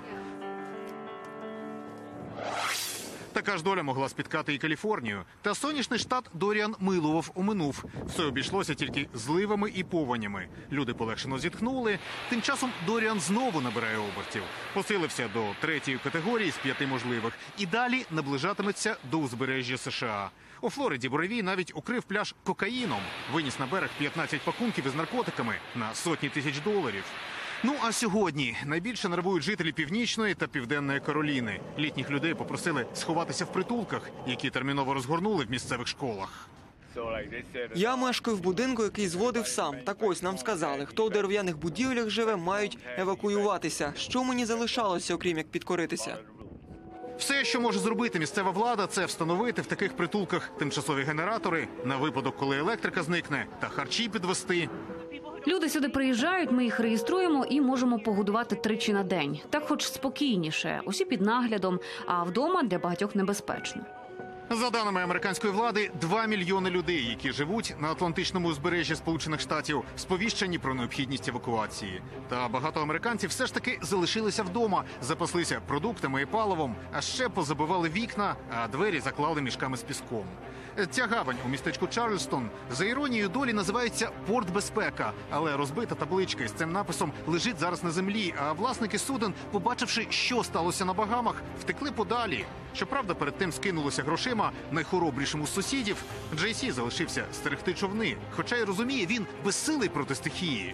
Така ж доля могла спіткати і Каліфорнію. Та сонячний штат Доріан милував, оминув. Все обійшлося тільки зливами і повенями. Люди полегшено зітхнули. Тим часом Доріан знову набирає обертів. Посилився до третьої категорії з п'яти можливих. І далі наближатиметься до узбережжя США. У Флориді буревій навіть укрив пляж кокаїном. Виніс на берег п'ятнадцять пакунків із наркотиками на сотні тисяч доларів. Ну а сьогодні найбільше нервують жителі Північної та Південної Кароліни. Літніх людей попросили сховатися в притулках, які терміново розгорнули в місцевих школах. Я мешкаю в будинку, який зводив сам. Так ось нам сказали, хто у дерев'яних будівлях живе, мають евакуюватися. Що мені залишалося, окрім як підкоритися? Все, що може зробити місцева влада, це встановити в таких притулках тимчасові генератори на випадок, коли електрика зникне, та харчі підвести. Люди сюди приїжджають, ми їх реєструємо і можемо погодувати тричі на день. Так хоч спокійніше, усі під наглядом, а вдома для багатьох небезпечно. За даними американської влади, два мільйони людей, які живуть на Атлантичному узбережжі Сполучених Штатів, сповіщені про необхідність евакуації. Та багато американців все ж таки залишилися вдома, запаслися продуктами і паливом, а ще позабивали вікна, а двері заклали мішками з піском. Ця гавань у містечку Чарльстон за іронією долі називається «Порт Безпека», але розбита табличка із цим написом лежить зараз на землі, а власники суден, побачивши, що сталося на Багамах, втекли подалі. Щоправда, перед тим скинулося грошима найхоробрішому з сусідів. Джей Сі залишився стерегти човни, хоча й розуміє, він безсилий проти стихії.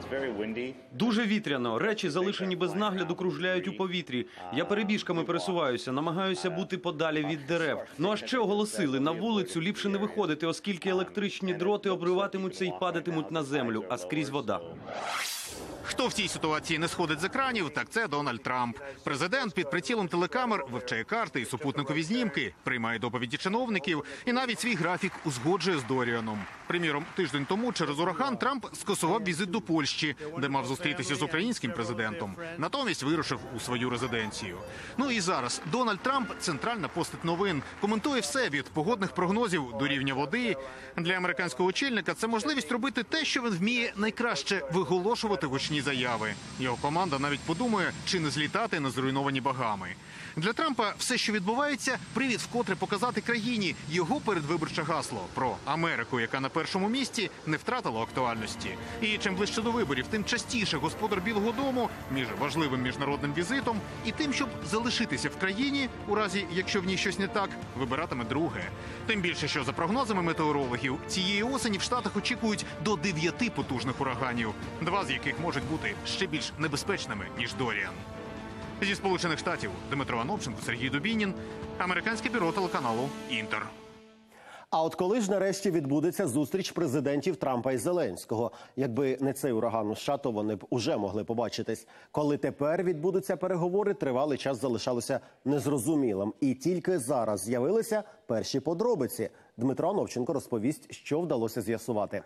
Дуже вітряно. Речі, залишені без нагляду, кружляють у повітрі. Я перебіжками пересуваюся, намагаюся бути подалі від дерев. Ну а ще оголосили, на вулицю ліпше не виходити, оскільки електричні дроти обриватимуться і падатимуть на землю, а скрізь вода. Хто в цій ситуації не сходить з екранів, так це Дональд Трамп. Президент під прицілом телекамер вивчає карти і супутникові знімки, приймає доповіді чиновників і навіть свій графік узгоджує з Доріаном. Приміром, тиждень тому через ураган Трамп скасував візит до Польщі, де мав зустрітися з українським президентом. Натомість вирушив у свою резиденцію. Ну і зараз Дональд Трамп – центральна постать новин. Коментує все від погодних прогнозів до рівня води. Для американського очільника це можливість робити те, що він вміє найкраще – виголошувати гучні заяви. Його команда навіть подумає, чи не злітати на зруйновані Багами. Для Трампа все, що відбувається, привід вкотре показати країні його передвиборче гасло про Америку, яка на першому місці, не втратило актуальності. І чим ближче до виборів, тим частіше господар Білого дому між важливим міжнародним візитом і тим, щоб залишитися в країні, у разі, якщо в ній щось не так, вибиратиме друге. Тим більше, що за прогнозами метеорологів, цієї осені в Штатах очікують до дев'яти потужних ураганів, два з яких можуть бути ще більш небезпечними, ніж Доріан. Зі Сполучених Штатів Дмитро Анопченко, Сергій Дубінін, американське бюро телеканалу «Інтер». А от коли ж нарешті відбудеться зустріч президентів Трампа і Зеленського? Якби не цей ураган у США, то вони б уже могли побачитись. Коли тепер відбудуться переговори, тривалий час залишалося незрозумілим. І тільки зараз з'явилися перші подробиці. Дмитро Анопченко розповість, що вдалося з'ясувати.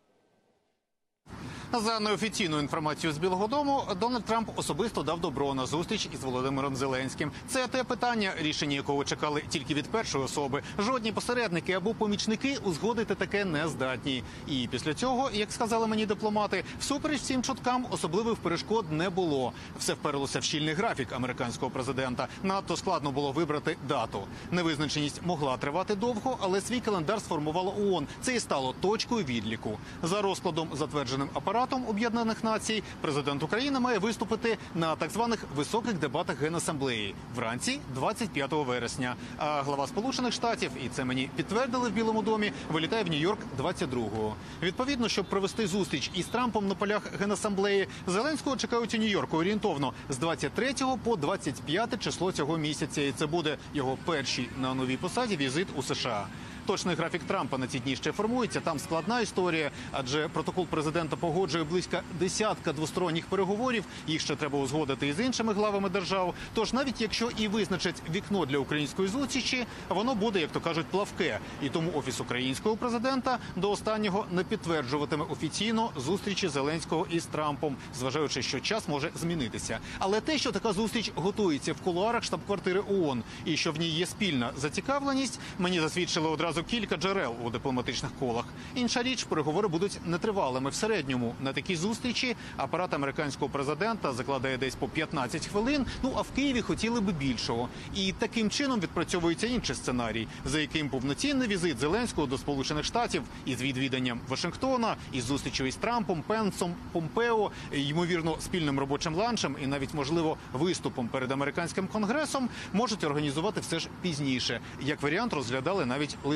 За неофіційною інформацією з Білого дому, Дональд Трамп особисто дав добро на зустріч із Володимиром Зеленським. Це те питання, рішення якого чекали тільки від першої особи. Жодні посередники або помічники узгодити таке не здатні. І після цього, як сказали мені дипломати, всупереч цим чуткам особливих перешкод не було. Все вперлося в щільний графік американського президента. Надто складно було вибрати дату. Невизначеність могла тривати довго, але свій календар сформувало ООН. Це і стало точкою відліку. За розкладом, затвердженим апаратом Об'єднаних Націй, президент України має виступити на так званих високих дебатах Генасамблеї вранці двадцять п'ятого вересня. А глава Сполучених Штатів, і це мені підтвердили в Білому домі, вилітає в Нью-Йорк двадцять другого. Відповідно, щоб провести зустріч із Трампом на полях Генасамблеї, Зеленського чекають у Нью-Йорку орієнтовно з двадцять третього по двадцять п'яте число цього місяця. І це буде його перший на новій посаді візит у США. Точний графік Трампа на ці дні ще формується. Там складна історія, адже протокол президента погоджує близько десятка двосторонніх переговорів. Їх ще треба узгодити із іншими главами держав. Тож навіть якщо і визначать вікно для української зустрічі, воно буде, як то кажуть, плавке. І тому Офіс українського президента до останнього не підтверджуватиме офіційно зустрічі Зеленського із Трампом, зважаючи, що час може змінитися. Але те, що така зустріч готується в кулуарах штаб-квартири ООН і що в ній є спільна зацікавленість, мені засвідчило одразу кілька джерел у дипломатичних колах. Інша річ, переговори будуть нетривалими. В середньому на такій зустрічі апарат американського президента закладає десь по п'ятнадцять хвилин, ну а в Києві хотіли би більшого. І таким чином відпрацьовується інший сценарій, за яким повноцінний візит Зеленського до Сполучених Штатів із відвіданням Вашингтона, із зустрічю із Трампом, Пенсом, Помпео, ймовірно, спільним робочим ланчем і навіть, можливо, виступом перед американським конгресом можуть організувати все ж пізніше. Як варіант, розглядали навіть листопад.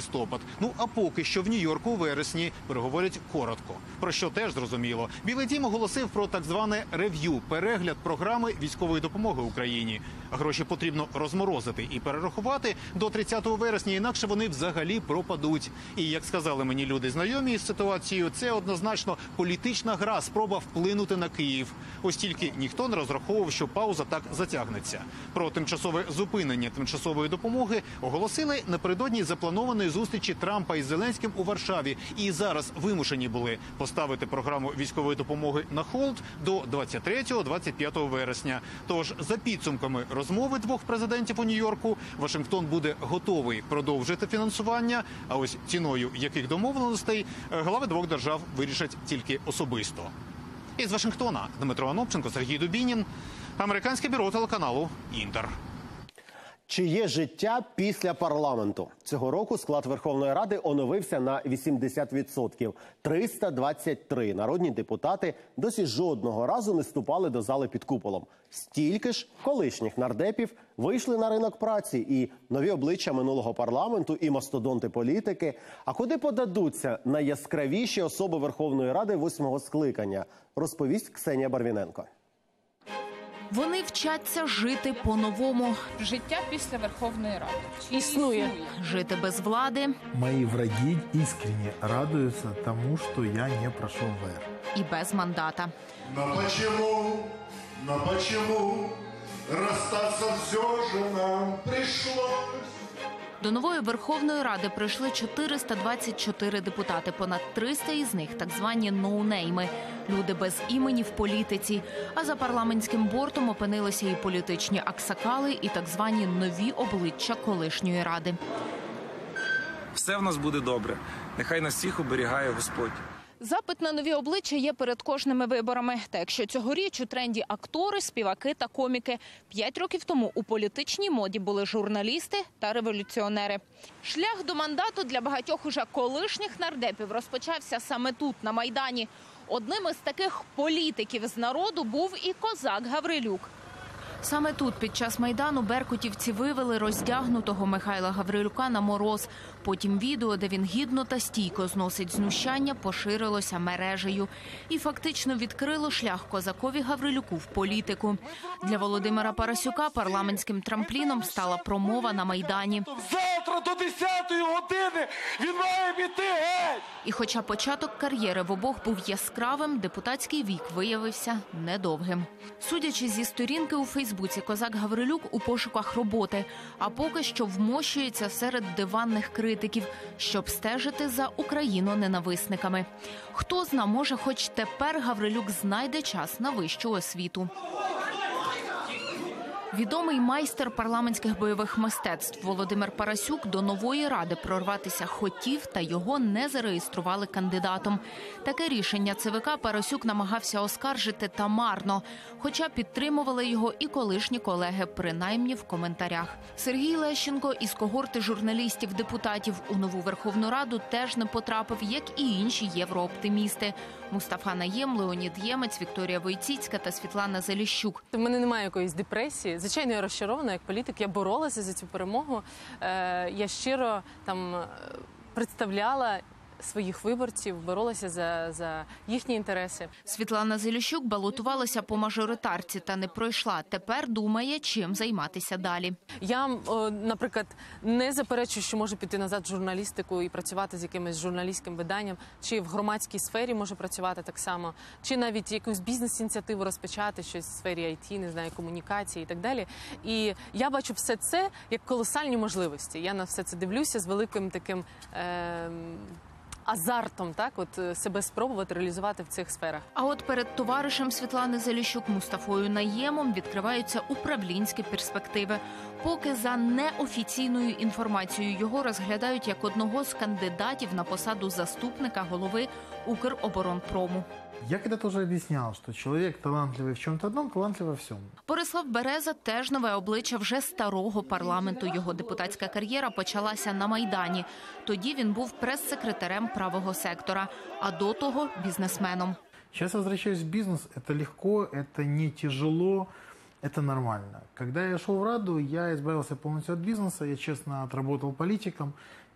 листопад. Ну а поки що в Нью-Йорку у вересні переговорять коротко. Про що теж зрозуміло. Білий дім оголосив про так зване рев'ю – перегляд програми військової допомоги Україні. Гроші потрібно розморозити і перерахувати до тридцятого вересня, інакше вони взагалі пропадуть. І, як сказали мені люди знайомі з ситуацією, це однозначно політична гра, спроба вплинути на Київ. Ось тільки ніхто не розраховував, що пауза так затягнеться. Про тимчасове зупинення тимчасової допомоги оголосили напередодні запланованої зустрічі Трампа із Зеленським у Варшаві. І зараз вимушені були поставити програму військової допомоги на холд до двадцять третього - двадцять п'ятого вересня. Тож, за підсумками розмови двох президентів у Нью-Йорку, Вашингтон буде готовий продовжити фінансування, а ось ціною яких домовленостей глави двох держав вирішать тільки особисто. Із Вашингтона Дмитро Анопченко, Сергій Дубінін, американське бюро телеканалу «Інтер». Чи є життя після парламенту? Цього року склад Верховної Ради оновився на вісімдесят відсотків. триста двадцять три народні депутати досі жодного разу не вступали до зали під куполом. Стільки ж колишніх нардепів вийшли на ринок праці, і нові обличчя минулого парламенту, і мастодонти політики. А куди подадуться найяскравіші особи Верховної Ради восьмого скликання? Розповість Ксенія Барвіненко. Вони вчаться жити по-новому. Життя після Верховної Ради. Існує. Жити без влади. Мої враги искренне радуються тому, що я не пройшов ВР. І без мандата. Но почему, но почему расстаться все же нам пришлось? До нової Верховної Ради прийшли чотириста двадцять чотири депутати. Понад триста із них – так звані ноунейми. Люди без імені в політиці. А за парламентським бортом опинилися і політичні аксакали, і так звані нові обличчя колишньої Ради. Все в нас буде добре. Нехай нас всіх оберігає Господь. Запит на нові обличчя є перед кожними виборами. Та якщо цьогоріч у тренді актори, співаки та коміки, п'ять років тому у політичній моді були журналісти та революціонери. Шлях до мандату для багатьох уже колишніх нардепів розпочався саме тут, на Майдані. Одним із таких політиків з народу був і козак Гаврилюк. Саме тут під час Майдану беркутівці вивели роздягнутого Михайла Гаврилюка на мороз. Потім відео, де він гідно та стійко зносить знущання, поширилося мережею. І фактично відкрило шлях козакові Гаврилюку в політику. Для Володимира Парасюка парламентським трампліном стала промова на Майдані. Завтра до десятої години він має піти геть! І хоча початок кар'єри в обох був яскравим, депутатський вік виявився недовгим. Судячи зі сторінки у Фейсбуці, козак Гаврилюк у пошуках роботи, а поки що вмощується серед диванних критиків, щоб стежити за україноненависниками. Хто зна, може, хоч тепер Гаврилюк знайде час на вищу освіту. Відомий майстер парламентських бойових мистецтв Володимир Парасюк до нової ради прорватися хотів, та його не зареєстрували кандидатом. Таке рішення ЦВК Парасюк намагався оскаржити та марно, хоча підтримували його і колишні колеги, принаймні в коментарях. Сергій Лещенко із когорти журналістів-депутатів у нову Верховну Раду теж не потрапив, як і інші єврооптимісти. Мустафа Наєм, Леонід Ємець, Вікторія Войціцька та Світлана Заліщук. У мене немає якоїсь депресії. Звичайно, я розчарована як політик. Я боролася за цю перемогу. Я щиро там представляла своїх виборців, боролася за, за їхні інтереси. Світлана Заліщук балотувалася по мажоритарці та не пройшла. Тепер думає, чим займатися далі. Я, наприклад, не заперечую, що можу піти назад в журналістику і працювати з якимось журналістським виданням, чи в громадській сфері можу працювати так само, чи навіть якусь бізнес-ініціативу розпочати, щось в сфері ай ті, не знаю, комунікації і так далі. І я бачу все це як колосальні можливості. Я на все це дивлюся з великим таким Е- азартом, так, от себе спробувати реалізувати в цих сферах. А от перед товаришем Світлани Заліщук Мустафою Наємом відкриваються управлінські перспективи. Поки за неофіційною інформацією його розглядають як одного з кандидатів на посаду заступника голови Укроборонпрому. Я когда-то уже объяснял, что человек талантливый в чем-то одном, талантливый во всем. Борислав Береза теж нове обличчя вже старого парламенту. Його депутатська кар'єра почалася на Майдані. Тоді він був прес-секретарем правого сектора, а до того – бізнесменом. Сейчас я возвращаюсь в бизнес. Это легко, это не тяжело, это нормально. Когда я шел в Раду, я избавился полностью от бизнеса, я честно отработал политиком.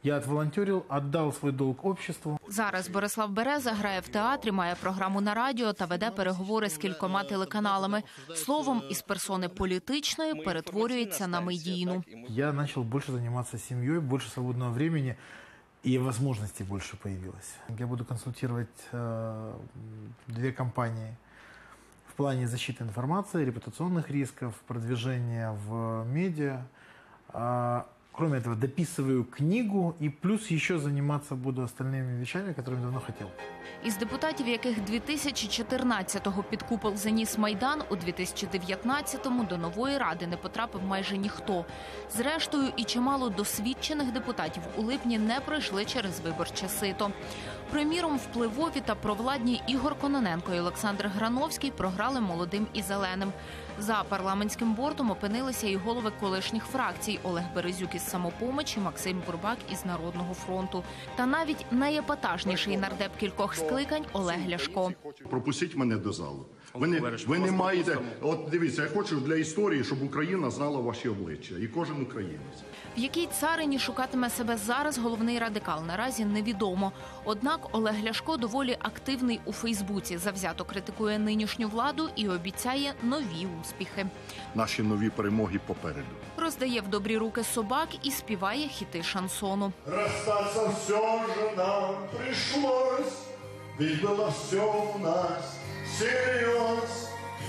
Я отволонтерил, отдал свой долг обществу. Зараз Борислав Береза грає в театрі, має програму на радіо та веде переговори з кількома телеканалами. Словом, із персони політичної перетворюється на медійну. Я начал больше заниматься семьей, больше свободного времени, и возможностей больше появилось. Я буду консультировать э, две компании в плане защиты информации, репутационных рисков, продвижения в медиа. А, кроме этого, дописываю книгу и плюс еще заниматься буду остальными вещами, которыми давно хотел. Із депутатів, яких дві тисячі чотирнадцятого під купол заніс Майдан, у дві тисячі дев'ятнадцятому до нової ради не потрапив майже ніхто. Зрештою, і чимало досвідчених депутатів у липні не пройшли через виборче сито. Приміром, впливові та провладні Ігор Кононенко і Олександр Грановський програли молодим і зеленим. За парламентським бортом опинилися і голови колишніх фракцій Олег Березюк із «Самопомочі», Максим Бурбак із «Народного фронту». Та навіть найепатажніший нардеп кількох скликань Олег Ляшко. Пропустіть мене до залу. Ви не, ви не маєте... От дивіться, я хочу для історії, щоб Україна знала ваші обличчя. І кожен українець. В якій царині шукатиме себе зараз головний радикал, наразі невідомо. Однак Олег Ляшко доволі активний у Фейсбуці, завзято критикує нинішню владу і обіцяє нові успіхи. Наші нові перемоги попереду. Роздає в добрі руки собак і співає хіти шансону. Расстаться все же нам пришлось, ведь было все у нас всерьез.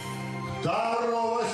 второго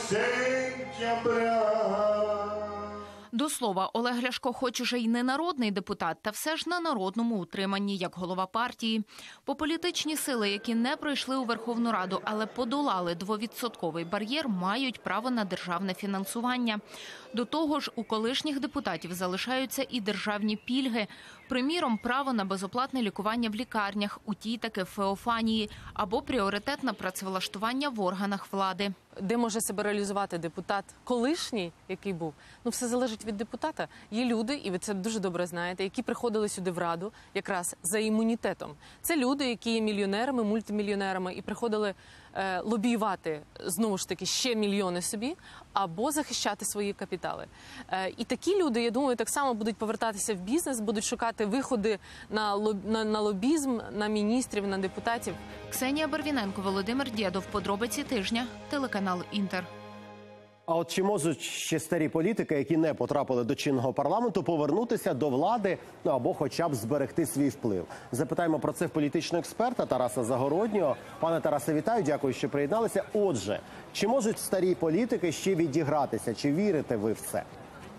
сентября. До слова, Олег Ляшко хоч уже й не народний депутат, та все ж на народному утриманні, як голова партії. Бо політичні сили, які не пройшли у Верховну Раду, але подолали двовідсотковий бар'єр, мають право на державне фінансування. До того ж, у колишніх депутатів залишаються і державні пільги. Приміром, право на безоплатне лікування в лікарнях, у тій таки Феофанії, або пріоритетне працевлаштування в органах влади. Де може себе реалізувати депутат колишній, який був? Ну, все залежить від депутата. Є люди, і ви це дуже добре знаєте, які приходили сюди в Раду якраз за імунітетом. Це люди, які є мільйонерами, мультимільйонерами і приходили е, лобіювати, знову ж таки, ще мільйони собі, або захищати свої капітали. Е, і такі люди, я думаю, так само будуть повертатися в бізнес, будуть шукати виходи на, лоб, на, на лобізм, на міністрів, на депутатів. Ксенія Барвіненко, Володимир Дєдов. Подробиці тижня. Телеканал «Інтер». А от чи можуть ще старі політики, які не потрапили до чинного парламенту, повернутися до влади, ну, або хоча б зберегти свій вплив? Запитаємо про це в політичного експерта Тараса Загороднього. Пане Тарасе, вітаю, дякую, що приєдналися. Отже, чи можуть старі політики ще відігратися? Чи вірите ви в це?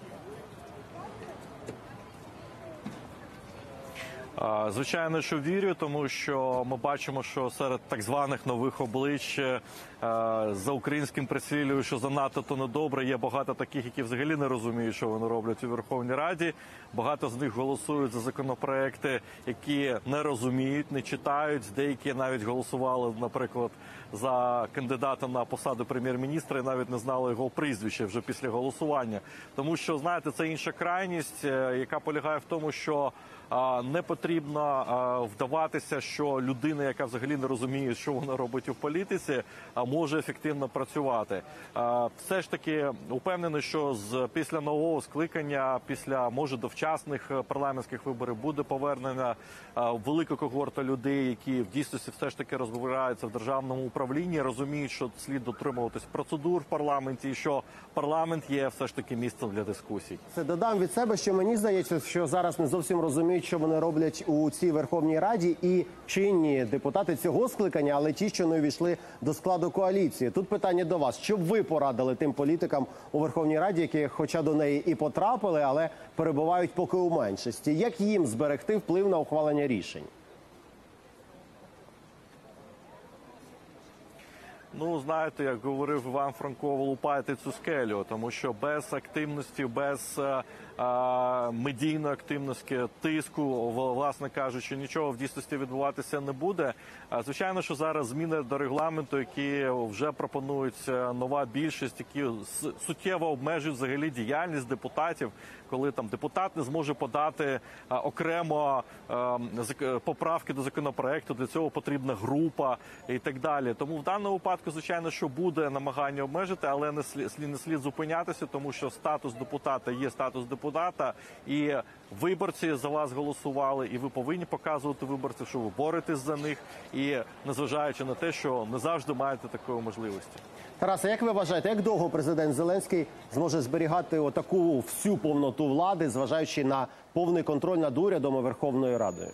Звичайно, що вірю, тому що ми бачимо, що серед так званих нових облич за українським прислів'ям, що занадто то недобре, є багато таких, які взагалі не розуміють, що вони роблять у Верховній Раді. Багато з них голосують за законопроекти, які не розуміють, не читають. Деякі навіть голосували, наприклад, за кандидата на посаду прем'єр-міністра і навіть не знали його прізвище вже після голосування. Тому що, знаєте, це інша крайність, яка полягає в тому, що не потрібно вдаватися, що людина, яка взагалі не розуміє, що вона робить у політиці, може ефективно працювати. Все ж таки упевнений, що з після нового скликання, після, може, довчасних парламентських виборів буде повернення велика когорта людей, які в дійсності все ж таки розбираються в державному управлінні, розуміють, що слід дотримуватись процедур в парламенті, і що парламент є все ж таки місцем для дискусій. Це додам від себе, що мені здається, що зараз не зовсім розуміють, що вони роблять у цій Верховній Раді, і чинні депутати цього скликання, але ті, що не увійшли до складу коаліції. Тут питання до вас. Що б ви порадили тим політикам у Верховній Раді, які хоча до неї і потрапили, але перебувають поки у меншості? Як їм зберегти вплив на ухвалення рішень? Ну, знаєте, як говорив Іван Франко, лупайте цю скелю, тому що без активності, без е, е, медійної активності, тиску, власне кажучи, нічого в дійсності відбуватися не буде. Звичайно, що зараз зміни до регламенту, які вже пропонують нова більшість, які суттєво обмежують взагалі діяльність депутатів, коли там депутат не зможе подати а, окремо а, поправки до законопроекту, для цього потрібна група і так далі. Тому в даному випадку випадку, звичайно, що буде намагання обмежити, але не слід, не слід зупинятися, тому що статус депутата є статус депутата, і виборці за вас голосували, і ви повинні показувати виборців, що ви боретесь за них, і незважаючи на те, що не завжди маєте такої можливості. Тарасе, як ви вважаєте, як довго президент Зеленський зможе зберігати отаку всю повноту влади, зважаючи на повний контроль над урядом і Верховною Радою?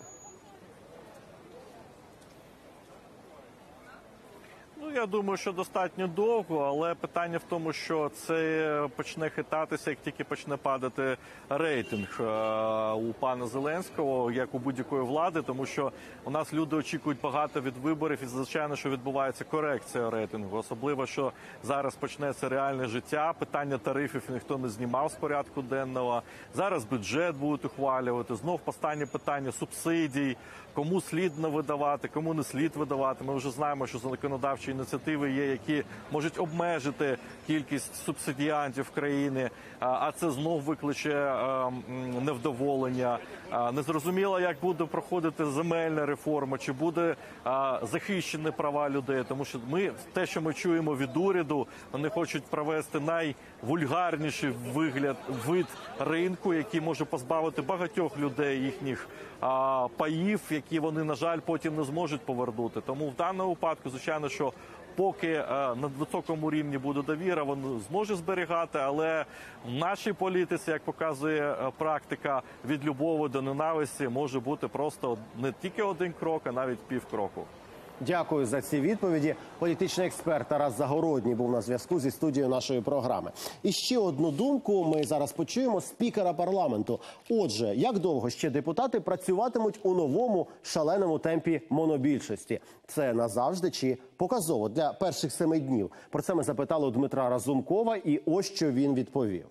Ну, я думаю, що достатньо довго, але питання в тому, що це почне хитатися, як тільки почне падати рейтинг у пана Зеленського, як у будь-якої влади, тому що у нас люди очікують багато від виборів, і, звичайно, що відбувається корекція рейтингу. Особливо, що зараз почнеться реальне життя, питання тарифів ніхто не знімав з порядку денного. Зараз бюджет будуть ухвалювати, знов постане питання субсидій, кому слід не видавати, кому не слід видавати. Ми вже знаємо, що законодавчі ініціативи є, які можуть обмежити кількість субсидіантів країни, а це знов викличе невдоволення. Незрозуміло, як буде проходити земельна реформа, чи буде захищені права людей, тому що ми, те, що ми чуємо від уряду, вони хочуть провести найвульгарніший вигляд, вид ринку, який може позбавити багатьох людей їхніх паїв, які вони, на жаль, потім не зможуть повернути. Тому в даному випадку, звичайно, що поки на високому рівні буде довіра, він зможе зберігати, але в нашій політиці, як показує практика, від любові до ненависті може бути просто не тільки один крок, а навіть півкроку. Дякую за ці відповіді. Політичний експерт Тарас Загородній був на зв'язку зі студією нашої програми. І ще одну думку ми зараз почуємо спікера парламенту. Отже, як довго ще депутати працюватимуть у новому шаленому темпі монобільшості? Це назавжди чи показово для перших семи днів? Про це ми запитали у Дмитра Разумкова, і ось що він відповів.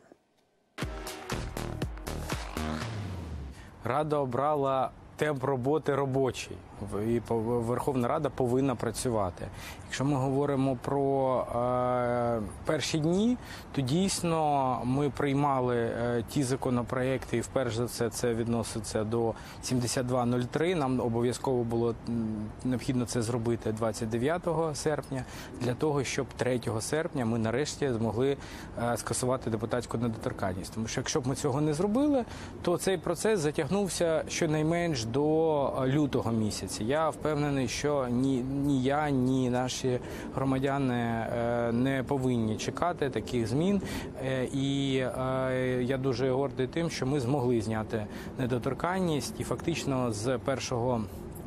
Рада обрала темп роботи робочий, і Верховна Рада повинна працювати. Якщо ми говоримо про е, перші дні, то дійсно ми приймали е, ті законопроекти, і вперше за все це відноситься до сімдесят два нуль три. Нам обов'язково було необхідно це зробити двадцять дев'ятого серпня, для того, щоб третього серпня ми нарешті змогли е, скасувати депутатську недоторканність. Тому що якщо б ми цього не зробили, то цей процес затягнувся щонайменш до лютого місяця. Я впевнений, що ні, ні я, ні наші громадяни е, не повинні чекати таких змін. Е, і е, я дуже гордий тим, що ми змогли зняти недоторканність, і фактично з першого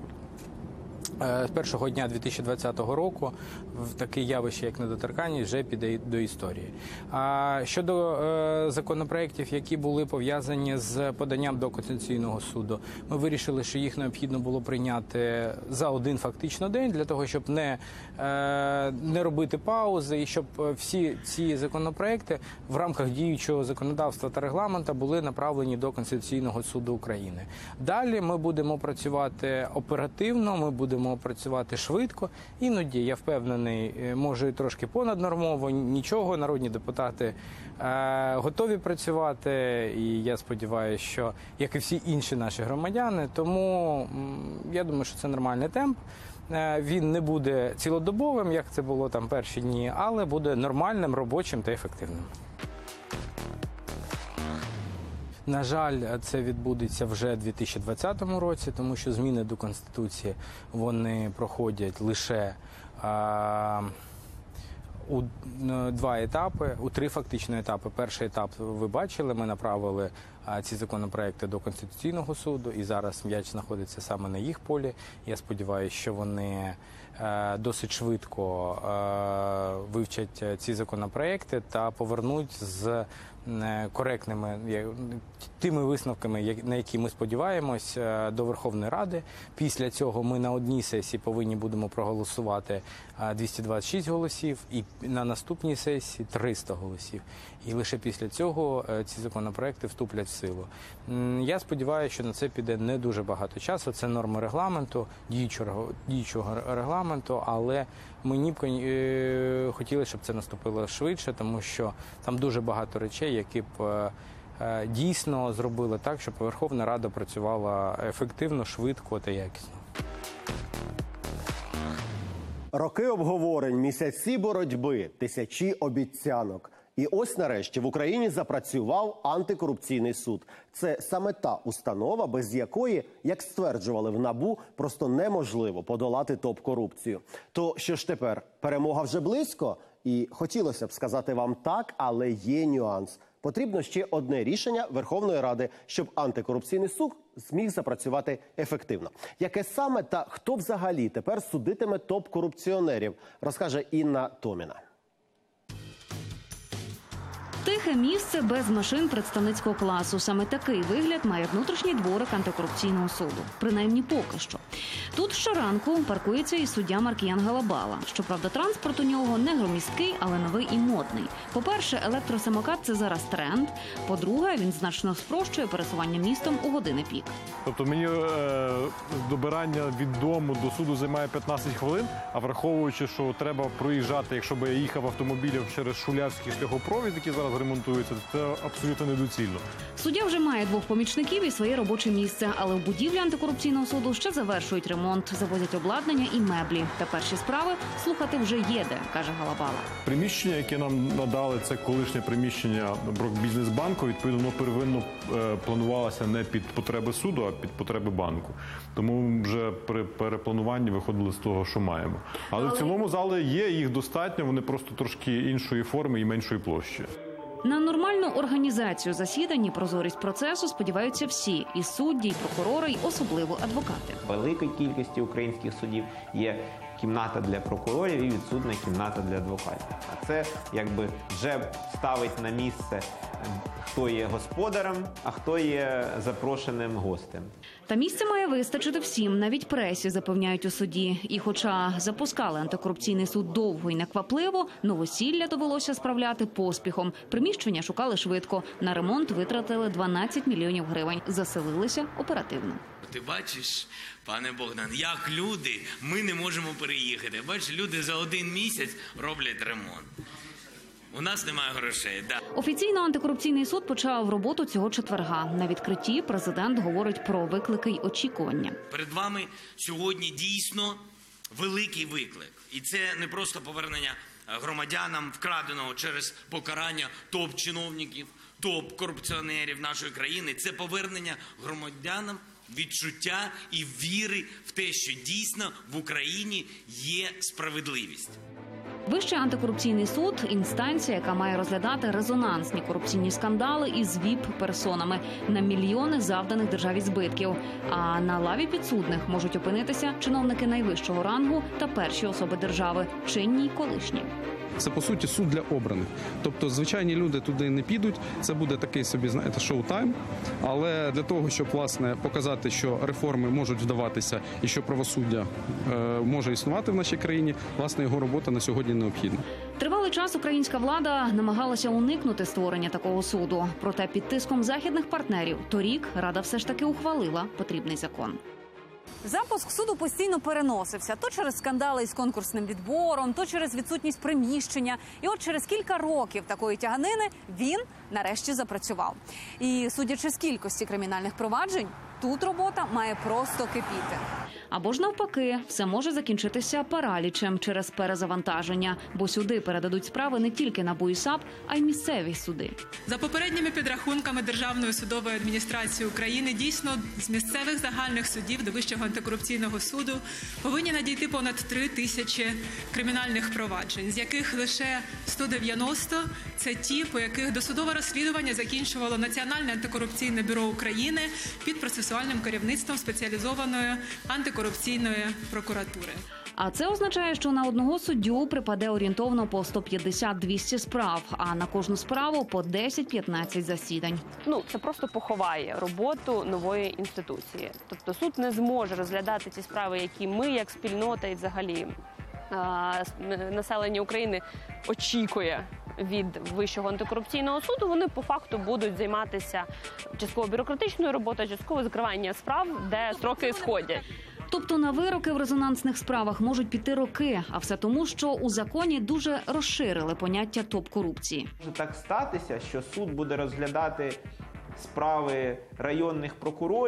З першого дня дві тисячі двадцятого року в таке явище, як недоторканність, вже піде до історії. А щодо е, законопроєктів, які були пов'язані з поданням до Конституційного суду, ми вирішили, що їх необхідно було прийняти за один фактично день, для того, щоб не, е, не робити паузи, і щоб всі ці законопроєкти в рамках діючого законодавства та регламенту були направлені до Конституційного суду України. Далі ми будемо працювати оперативно, ми будемо працювати швидко. Іноді, я впевнений, може трошки понаднормово, нічого, народні депутати е, готові працювати, і я сподіваюся, що, як і всі інші наші громадяни, тому м, я думаю, що це нормальний темп. Е, він не буде цілодобовим, як це було там перші дні, але буде нормальним, робочим та ефективним. На жаль, це відбудеться вже у дві тисячі двадцятому році, тому що зміни до Конституції, вони проходять лише а, у два етапи, у три фактично етапи. Перший етап ви бачили, ми направили а, ці законопроекти до Конституційного суду, і зараз м'яч знаходиться саме на їх полі. Я сподіваюся, що вони а, досить швидко а, вивчать ці законопроекти та повернуть з коректними тими висновками, на які ми сподіваємось, до Верховної Ради. Після цього ми на одній сесії повинні будемо проголосувати двісті двадцять шість голосів, і на наступній сесії триста голосів. І лише після цього ці законопроекти вступлять в силу. Я сподіваюся, що на це піде не дуже багато часу. Це норми регламенту, діючого, діючого регламенту, але мені б е, хотіли, щоб це наступило швидше, тому що там дуже багато речей, які б е, дійсно зробили так, щоб Верховна Рада працювала ефективно, швидко та якісно. Роки обговорень, місяці боротьби, тисячі обіцянок. І ось нарешті в Україні запрацював антикорупційний суд. Це саме та установа, без якої, як стверджували в НАБУ, просто неможливо подолати топ-корупцію. То що ж тепер, перемога вже близько? І хотілося б сказати вам так, але є нюанс. Потрібно ще одне рішення Верховної Ради, щоб антикорупційний суд зміг запрацювати ефективно. Яке саме та хто взагалі тепер судитиме топ-корупціонерів, розкаже Інна Томіна. Тихе місце без машин представницького класу. Саме такий вигляд має внутрішній дворик антикорупційного суду. Принаймні поки що. Тут щоранку паркується і суддя Маркіян Галабала. Щоправда, транспорт у нього не громісткий, але новий і модний. По-перше, електросамокат – це зараз тренд. По-друге, він значно спрощує пересування містом у години пік. Тобто мені е, добирання від дому до суду займає п'ятнадцять хвилин, а враховуючи, що треба проїжджати, якщо б я їхав автомобілем через Шулявський шляхопровід, який зараз ремонтується, це абсолютно недоцільно. Суддя вже має двох помічників і своє робоче місце, але в будівлі антикорупційного суду ще завершують ремонт, завозять обладнання і меблі. Та перші справи слухати вже є де, каже Галабала. Приміщення, яке нам надали, це колишнє приміщення Брокбізнесбанку, відповідно, первинно е, планувалося не під потреби суду, а під потреби банку. Тому вже при переплануванні виходили з того, що маємо. Але, Але... в цілому зали є, їх достатньо, вони просто трошки іншої форми і меншої площі. На нормальну організацію засідань і прозорість процесу сподіваються всі – і судді, і прокурори, і особливо адвокати. В великій кількості українських судів є кімната для прокурорів і відсутня кімната для адвокатів. А це якби вже ставить на місце, хто є господарем, а хто є запрошеним гостем. Та місця має вистачити всім, навіть пресі, запевняють у суді. І хоча запускали антикорупційний суд довго і неквапливо, новосілля довелося справляти поспіхом. Приміщення шукали швидко. На ремонт витратили дванадцять мільйонів гривень. Заселилися оперативно. Ти бачиш, пане Богдан, як люди, ми не можемо переїхати. Бачиш, люди за один місяць роблять ремонт. У нас немає грошей, да. Офіційно антикорупційний суд почав роботу цього четверга. На відкритті президент говорить про виклики й очікування. Перед вами сьогодні дійсно великий виклик. І це не просто повернення громадянам вкраденого через покарання топ-чиновників, топ-корупціонерів нашої країни. Це повернення громадянам відчуття і віри в те, що дійсно в Україні є справедливість. Вищий антикорупційний суд – інстанція, яка має розглядати резонансні корупційні скандали із віп-персонами на мільйони завданих державі збитків. А на лаві підсудних можуть опинитися чиновники найвищого рангу та перші особи держави – чинні й колишні. Це, по суті, суд для обраних. Тобто, звичайні люди туди не підуть, це буде такий собі, знаєте, шоу-тайм. Але для того, щоб, власне, показати, що реформи можуть вдаватися і що правосуддя е, може існувати в нашій країні, власне, його робота на сьогодні необхідна. Тривалий час українська влада намагалася уникнути створення такого суду. Проте під тиском західних партнерів торік Рада все ж таки ухвалила потрібний закон. Запуск суду постійно переносився. То через скандали із конкурсним відбором, то через відсутність приміщення. І от через кілька років такої тяганини він нарешті запрацював. І судячи з кількості кримінальних проваджень, тут робота має просто кипіти. Або ж навпаки, все може закінчитися паралічем через перезавантаження, бо сюди передадуть справи не тільки НАБУ і САП, а й місцеві суди. За попередніми підрахунками Державної судової адміністрації України, дійсно з місцевих загальних судів до Вищого антикорупційного суду повинні надійти понад три тисячі кримінальних проваджень, з яких лише сто дев'яносто – це ті, по яких досудове розслідування закінчувало Національне антикорупційне бюро України під процесуальним керівництвом спеціалізованої антикорупційної прокуратури. А це означає, що на одного суддю припаде орієнтовно по сто п'ятдесят - двісті справ, а на кожну справу по десять-п'ятнадцять засідань. Ну, це просто поховає роботу нової інституції. Тобто суд не зможе розглядати ті справи, які ми, як спільнота і взагалі населення України очікує від Вищого антикорупційного суду. Вони по факту будуть займатися частково бюрократичною роботою, частково закривання справ, де строки сходять. Тобто на вироки в резонансних справах можуть піти роки, а все тому, що у законі дуже розширили поняття топ-корупції. Може так статися, що суд буде розглядати справи районних прокурорів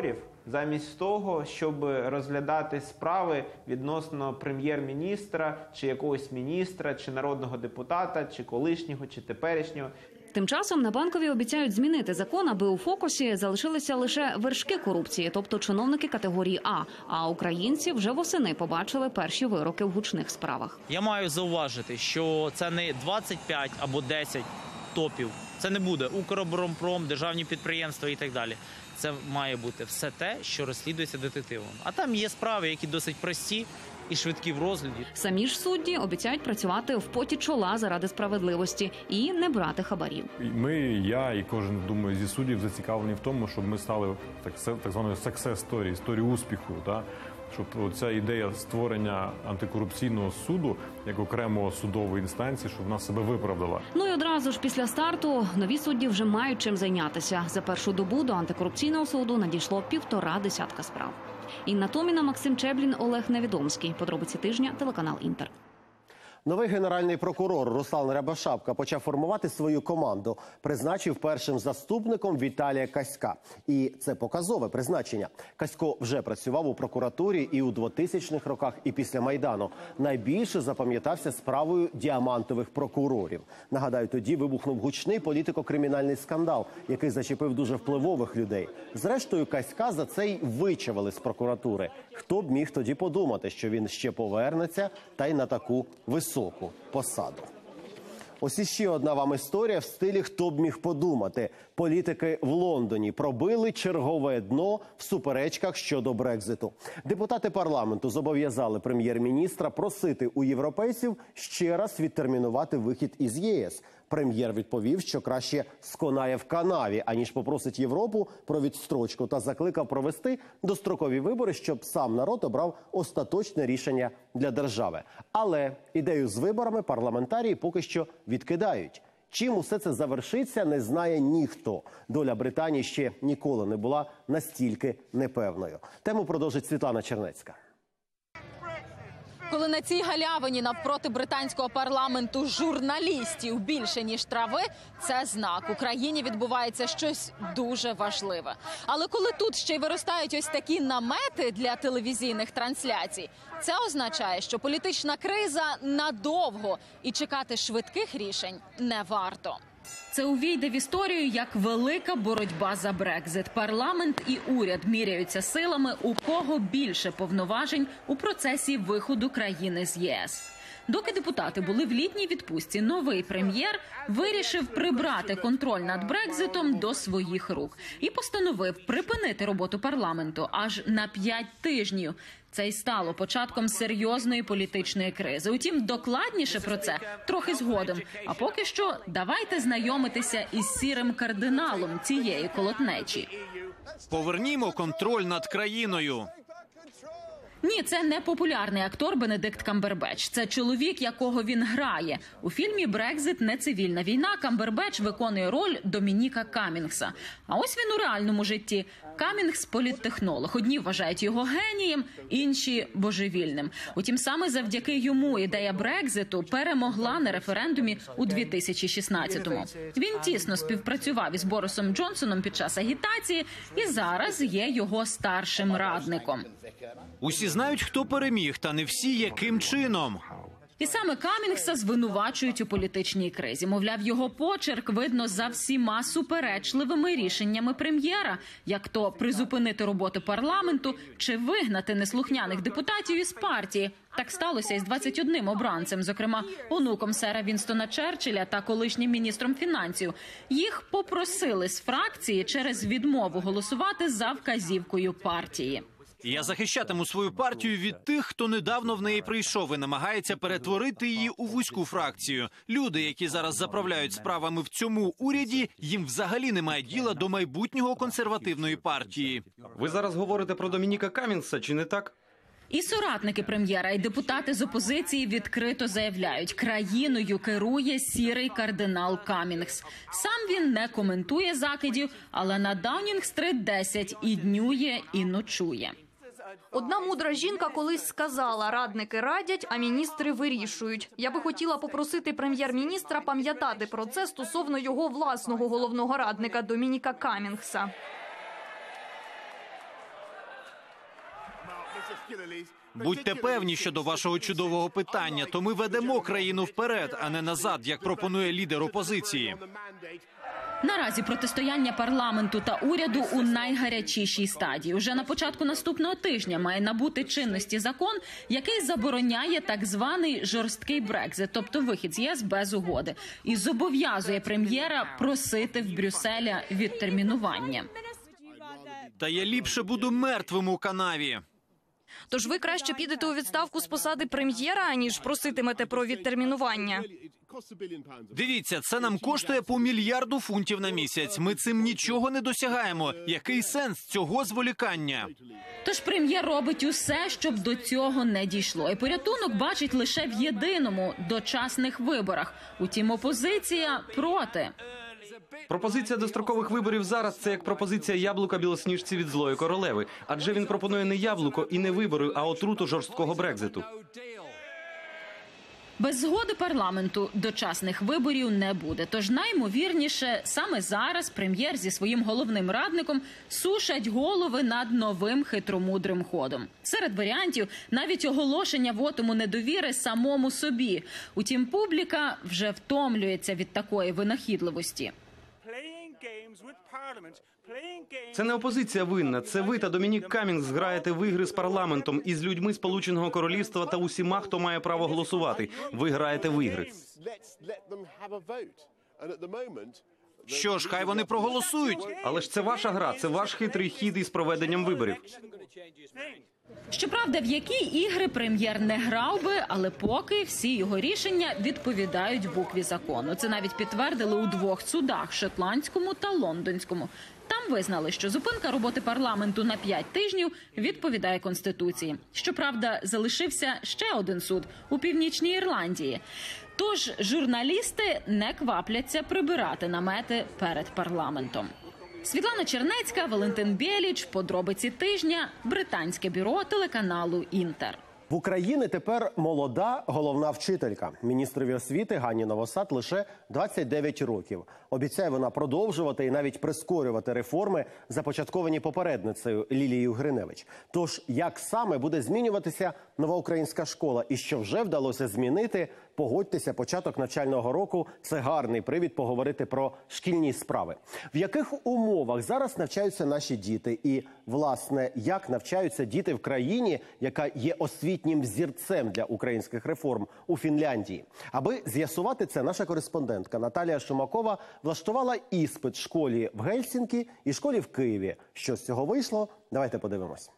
замість того, щоб розглядати справи відносно прем'єр-міністра, чи якогось міністра, чи народного депутата, чи колишнього, чи теперішнього. Тим часом на Банковій обіцяють змінити закон, аби у фокусі залишилися лише вершки корупції, тобто чиновники категорії А. А українці вже восени побачили перші вироки в гучних справах. Я маю зауважити, що це не двадцять п'ять або десять топів. Це не буде Укроборонпром, державні підприємства і так далі. Це має бути все те, що розслідується детективом. А там є справи, які досить прості і швидкі в розгляді. Самі ж судді обіцяють працювати в поті чола заради справедливості і не брати хабарів. Ми, я і кожен, думаю, зі суддів зацікавлені в тому, щоб ми стали так, так званою success story, історією успіху. Так? Щоб ця ідея створення антикорупційного суду як окремого судової інстанції, щоб вона себе виправдала. Ну і одразу ж після старту нові судді вже мають чим зайнятися. За першу добу до антикорупційного суду надійшло півтора десятка справ. Інна Томіна, Максим Чеблін, Олег Невідомський. Подробиці тижня, телеканал «Інтер». Новий генеральний прокурор Руслан Рябошапка почав формувати свою команду. Призначив першим заступником Віталія Каська. І це показове призначення. Касько вже працював у прокуратурі і у двотисячних роках, і після Майдану. Найбільше запам'ятався справою діамантових прокурорів. Нагадаю, тоді вибухнув гучний політико-кримінальний скандал, який зачепив дуже впливових людей. Зрештою, Каська за це й вичавили з прокуратури. Хто б міг тоді подумати, що він ще повернеться та й на таку високу високу посаду. Ось іще одна вам історія в стилі «Хто б міг подумати». Політики в Лондоні пробили чергове дно в суперечках щодо Брекзиту. Депутати парламенту зобов'язали прем'єр-міністра просити у європейців ще раз відтермінувати вихід із ЄС. Прем'єр відповів, що краще сконає в канаві, аніж попросить Європу про відстрочку, та закликав провести дострокові вибори, щоб сам народ обрав остаточне рішення для держави. Але ідею з виборами парламентарії поки що відкидають. Чим усе це завершиться, не знає ніхто. Доля Британії ще ніколи не була настільки непевною. Тему продовжить Світлана Чернецька. Коли на цій галявині навпроти британського парламенту журналістів більше, ніж трави, це знак. В Україні відбувається щось дуже важливе. Але коли тут ще й виростають ось такі намети для телевізійних трансляцій, це означає, що політична криза надовго і чекати швидких рішень не варто. Це увійде в історію як велика боротьба за Брекзит. Парламент і уряд міряються силами, у кого більше повноважень у процесі виходу країни з ЄС. Доки депутати були в літній відпустці, новий прем'єр вирішив прибрати контроль над Брекзитом до своїх рук і постановив припинити роботу парламенту аж на п'ять тижнів. Це й стало початком серйозної політичної кризи. Утім, докладніше про це трохи згодом. А поки що давайте знайомитися із сірим кардиналом цієї колотнечі. Повернімо контроль над країною. Ні, це не популярний актор Бенедикт Камбербетч. Це чоловік, якого він грає. У фільмі «Брекзит. Не цивільна війна» Камбербетч виконує роль Домініка Каммінгса. А ось він у реальному житті. Каммінгс – політтехнолог. Одні вважають його генієм, інші – божевільним. Утім, саме завдяки йому ідея Брекзиту перемогла на референдумі у дві тисячі шістнадцятому. Він тісно співпрацював із Борисом Джонсоном під час агітації і зараз є його старшим радником. Усі знають, хто переміг, та не всі яким чином. І саме Каммінгса звинувачують у політичній кризі. Мовляв, його почерк видно за всіма суперечливими рішеннями прем'єра, як то призупинити роботу парламенту чи вигнати неслухняних депутатів із партії. Так сталося із двадцять одним обранцем, зокрема онуком сера Вінстона Черчилля та колишнім міністром фінансів. Їх попросили з фракції через відмову голосувати за вказівкою партії. Я захищатиму свою партію від тих, хто недавно в неї прийшов і намагається перетворити її у вузьку фракцію. Люди, які зараз заправляють справами в цьому уряді, їм взагалі немає діла до майбутнього консервативної партії. Ви зараз говорите про Домініка Каммінгса, чи не так? І соратники прем'єра, і депутати з опозиції відкрито заявляють, країною керує сірий кардинал Каммінгс. Сам він не коментує закидів, але на Даунінг-стрит десять і днює, і ночує. Одна мудра жінка колись сказала: радники радять, а міністри вирішують. Я би хотіла попросити прем'єр-міністра пам'ятати про це стосовно його власного головного радника Домініка Каммінгса. Будьте певні щодо вашого чудового питання, то ми ведемо країну вперед, а не назад, як пропонує лідер опозиції. Наразі протистояння парламенту та уряду у найгарячішій стадії. Уже на початку наступного тижня має набути чинності закон, який забороняє так званий жорсткий Брекзит, тобто вихід з ЄС без угоди, і зобов'язує прем'єра просити в Брюсселя відтермінування. Та я ліпше буду мертвим у канаві. Тож ви краще підете у відставку з посади прем'єра, аніж проситимете про відтермінування? Дивіться, це нам коштує по мільярду фунтів на місяць. Ми цим нічого не досягаємо. Який сенс цього зволікання? Тож прем'єр робить усе, щоб до цього не дійшло. І порятунок бачить лише в єдиному – дочасних виборах. Утім, опозиція проти. Пропозиція дострокових виборів зараз – це як пропозиція яблука Білосніжці від злої королеви. Адже він пропонує не яблуко і не вибори, а отруту жорсткого Брекзиту. Без згоди парламенту дочасних виборів не буде. Тож наймовірніше, саме зараз прем'єр зі своїм головним радником сушать голови над новим хитромудрим ходом. Серед варіантів навіть оголошення вотуму недовіри самому собі. Утім, публіка вже втомлюється від такої винахідливості. Це не опозиція винна. Це ви та Домінік Камінгс граєте в ігри з парламентом із людьми Сполученого Королівства та усіма, хто має право голосувати. Ви граєте в ігри. Що ж, хай вони проголосують. Але ж це ваша гра, це ваш хитрий хід із проведенням виборів. Щоправда, в які ігри прем'єр не грав би, але поки всі його рішення відповідають букві закону. Це навіть підтвердили у двох судах – шотландському та лондонському. Там визнали, що зупинка роботи парламенту на п'ять тижнів відповідає Конституції. Щоправда, залишився ще один суд у Північній Ірландії. Тож журналісти не квапляться прибирати намети перед парламентом. Світлана Чернецька, Валентин Бєліч, подробиці тижня, британське бюро телеканалу «Інтер». В Україні тепер молода головна вчителька. Міністрові освіти Ганні Новосад лише двадцять дев'ять років. Обіцяє вона продовжувати і навіть прискорювати реформи, започатковані попередницею Лілією Гриневич. Тож, як саме буде змінюватися нова українська школа і що вже вдалося змінити, погодьтеся, початок навчального року – це гарний привід поговорити про шкільні справи. В яких умовах зараз навчаються наші діти і, власне, як навчаються діти в країні, яка є освітнім взірцем для українських реформ у Фінляндії? Аби з'ясувати це, наша кореспондентка Наталія Шумакова влаштувала іспит школі в Гельсінкі і школі в Києві. Що з цього вийшло? Давайте подивимось.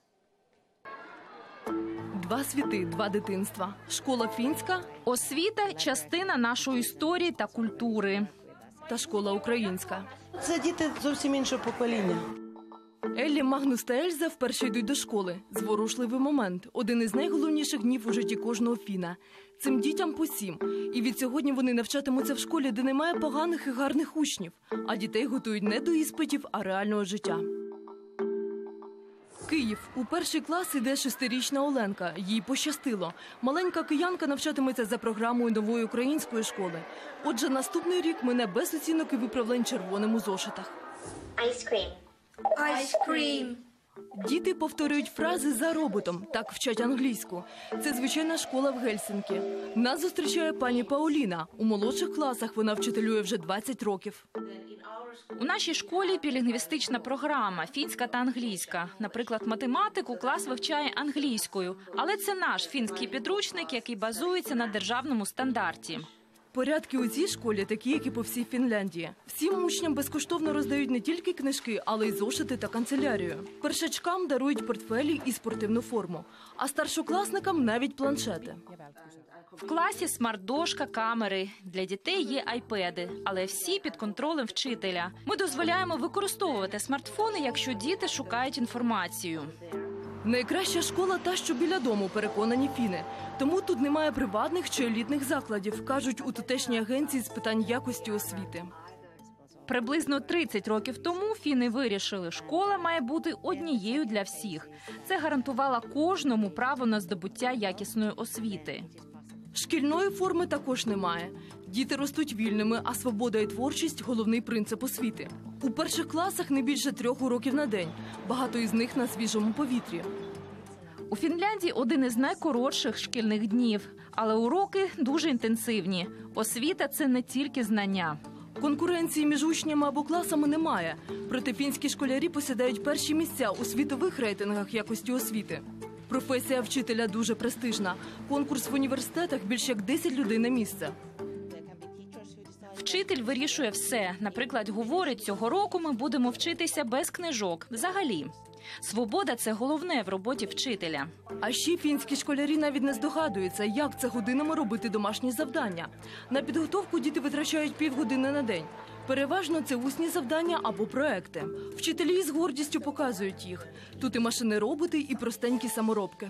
Два світи, два дитинства. Школа фінська. Освіта – частина нашої історії та культури. Та школа українська. Це діти зовсім іншого покоління. Еллі, Магнус та Ельза вперше йдуть до школи. Зворушливий момент. Один із найголовніших днів у житті кожного фіна. Цим дітям по сім. І від сьогодні вони навчатимуться в школі, де немає поганих і гарних учнів. А дітей готують не до іспитів, а реального життя. Київ. У перший клас іде шестирічна Оленка. Їй пощастило. Маленька киянка навчатиметься за програмою нової української школи. Отже, наступний рік мине без оцінок і виправлень червоним у зошитах. Ice cream. Діти повторюють фрази за роботом. Так вчать англійську. Це звичайна школа в Гельсінкі. Нас зустрічає пані Пауліна. У молодших класах вона вчителює вже двадцять років. У нашій школі білінгвістична програма – фінська та англійська. Наприклад, математику клас вивчає англійською. Але це наш фінський підручник, який базується на державному стандарті. Порядки у цій школі такі, як і по всій Фінляндії. Всім учням безкоштовно роздають не тільки книжки, але й зошити та канцелярію. Першачкам дарують портфелі і спортивну форму, а старшокласникам навіть планшети. В класі смарт-дошка, камери. Для дітей є айпеди, але всі під контролем вчителя. Ми дозволяємо використовувати смартфони, якщо діти шукають інформацію. Найкраща школа та, що біля дому, переконані фіни. Тому тут немає приватних чи елітних закладів, кажуть у тутешній агенції з питань якості освіти. Приблизно тридцять років тому фіни вирішили, школа має бути однією для всіх. Це гарантувало кожному право на здобуття якісної освіти. Шкільної форми також немає. Діти ростуть вільними, а свобода і творчість – головний принцип освіти. У перших класах не більше трьох уроків на день. Багато із них на свіжому повітрі. У Фінляндії один із найкоротших шкільних днів, але уроки дуже інтенсивні. Освіта – це не тільки знання. Конкуренції між учнями або класами немає. Проте фінські школярі посідають перші місця у світових рейтингах якості освіти. Професія вчителя дуже престижна. Конкурс в університетах більше як десять людей на місце. Вчитель вирішує все. Наприклад, говорить, цього року ми будемо вчитися без книжок. Взагалі. Свобода – це головне в роботі вчителя. А ще фінські школярі навіть не здогадуються, як це годинами робити домашні завдання. На підготовку діти витрачають півгодини на день. Переважно це усні завдання або проекти. Вчителі з гордістю показують їх. Тут і машини-роботи, і простенькі саморобки.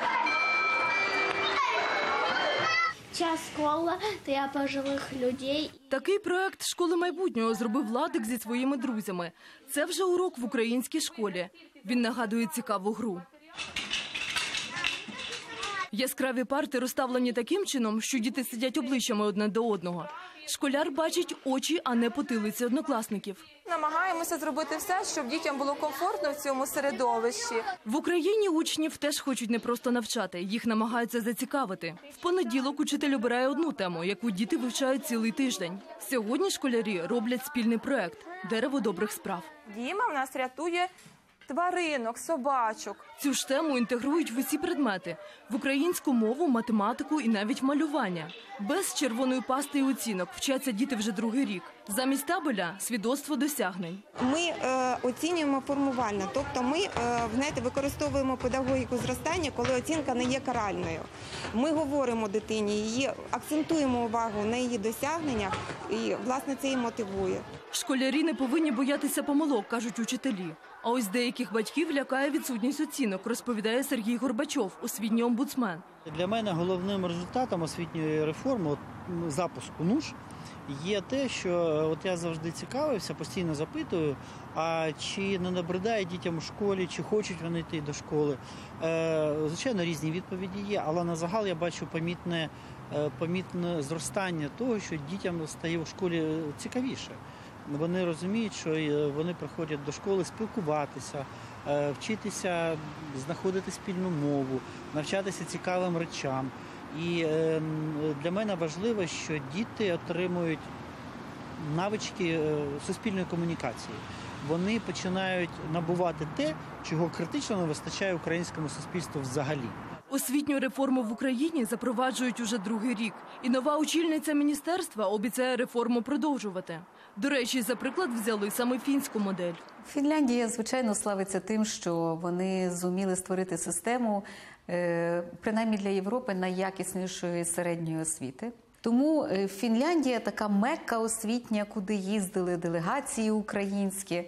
Ця школа для пожилих людей. Такий проект школи майбутнього зробив Владик зі своїми друзями. Це вже урок в українській школі. Він нагадує цікаву гру. Яскраві парти розставлені таким чином, що діти сидять обличчями одне до одного. Школяр бачить очі, а не потилиці однокласників. Намагаємося зробити все, щоб дітям було комфортно в цьому середовищі. В Україні учнів теж хочуть не просто навчати, їх намагаються зацікавити. В понеділок учитель обирає одну тему, яку діти вивчають цілий тиждень. Сьогодні школярі роблять спільний проект «Дерево добрих справ». Діма в нас рятує тваринок, собачок. Цю ж тему інтегрують в усі предмети – в українську мову, математику і навіть малювання. Без червоної пасти і оцінок вчаться діти вже другий рік. Замість табеля – свідоцтво досягнень. Ми е, оцінюємо формувально, тобто ми е, знаєте, використовуємо педагогіку зростання, коли оцінка не є каральною. Ми говоримо дитині, її, акцентуємо увагу на її досягненнях і, власне, це її мотивує. Школярі не повинні боятися помилок, кажуть учителі. А ось деяких батьків лякає відсутність оцінок, розповідає Сергій Горбачов, освітній омбудсмен. Для мене головним результатом освітньої реформи, от, запуску НУШ, є те, що от я завжди цікавився, постійно запитую, а чи не набридає дітям у школі, чи хочуть вони йти до школи. Е, звичайно, різні відповіді є, але на загал я бачу помітне, помітне зростання того, що дітям стає у школі цікавіше. Вони розуміють, що вони приходять до школи спілкуватися, вчитися, знаходити спільну мову, навчатися цікавим речам. І для мене важливо, що діти отримують навички суспільної комунікації. Вони починають набувати те, чого критично не вистачає українському суспільству взагалі. Освітню реформу в Україні запроваджують уже другий рік. І нова очільниця міністерства обіцяє реформу продовжувати. До речі, за приклад взяли саме фінську модель. Фінляндія, звичайно, славиться тим, що вони зуміли створити систему, принаймні для Європи, найякіснішої середньої освіти. Тому Фінляндія – така мекка освітня, куди їздили делегації українські.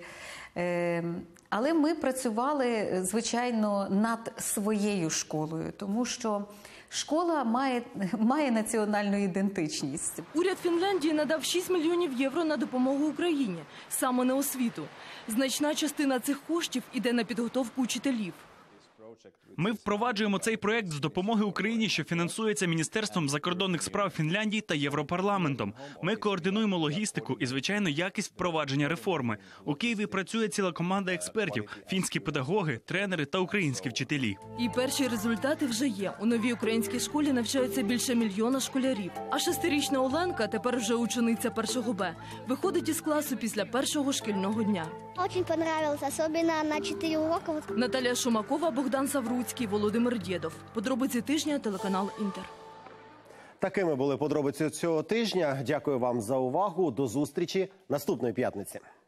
Але ми працювали, звичайно, над своєю школою, тому що школа має, має національну ідентичність. Уряд Фінляндії надав шість мільйонів євро на допомогу Україні, саме на освіту. Значна частина цих коштів іде на підготовку учителів. Ми впроваджуємо цей проект з допомоги Україні, що фінансується Міністерством закордонних справ Фінляндії та Європарламентом. Ми координуємо логістику і, звичайно, якість впровадження реформи. У Києві працює ціла команда експертів – фінські педагоги, тренери та українські вчителі. І перші результати вже є. У новій українській школі навчаються більше мільйона школярів. А шестирічна Оленка, тепер вже учениця першого Б, виходить із класу після першого шкільного дня. Очень понравилось, особенно на чотири уроки. Наталія Шумакова, Богдан Савруцький, Володимир Дєдов. Подробиці тижня, телеканал «Інтер». Такими були подробиці цього тижня. Дякую вам за увагу. До зустрічі наступної п'ятниці.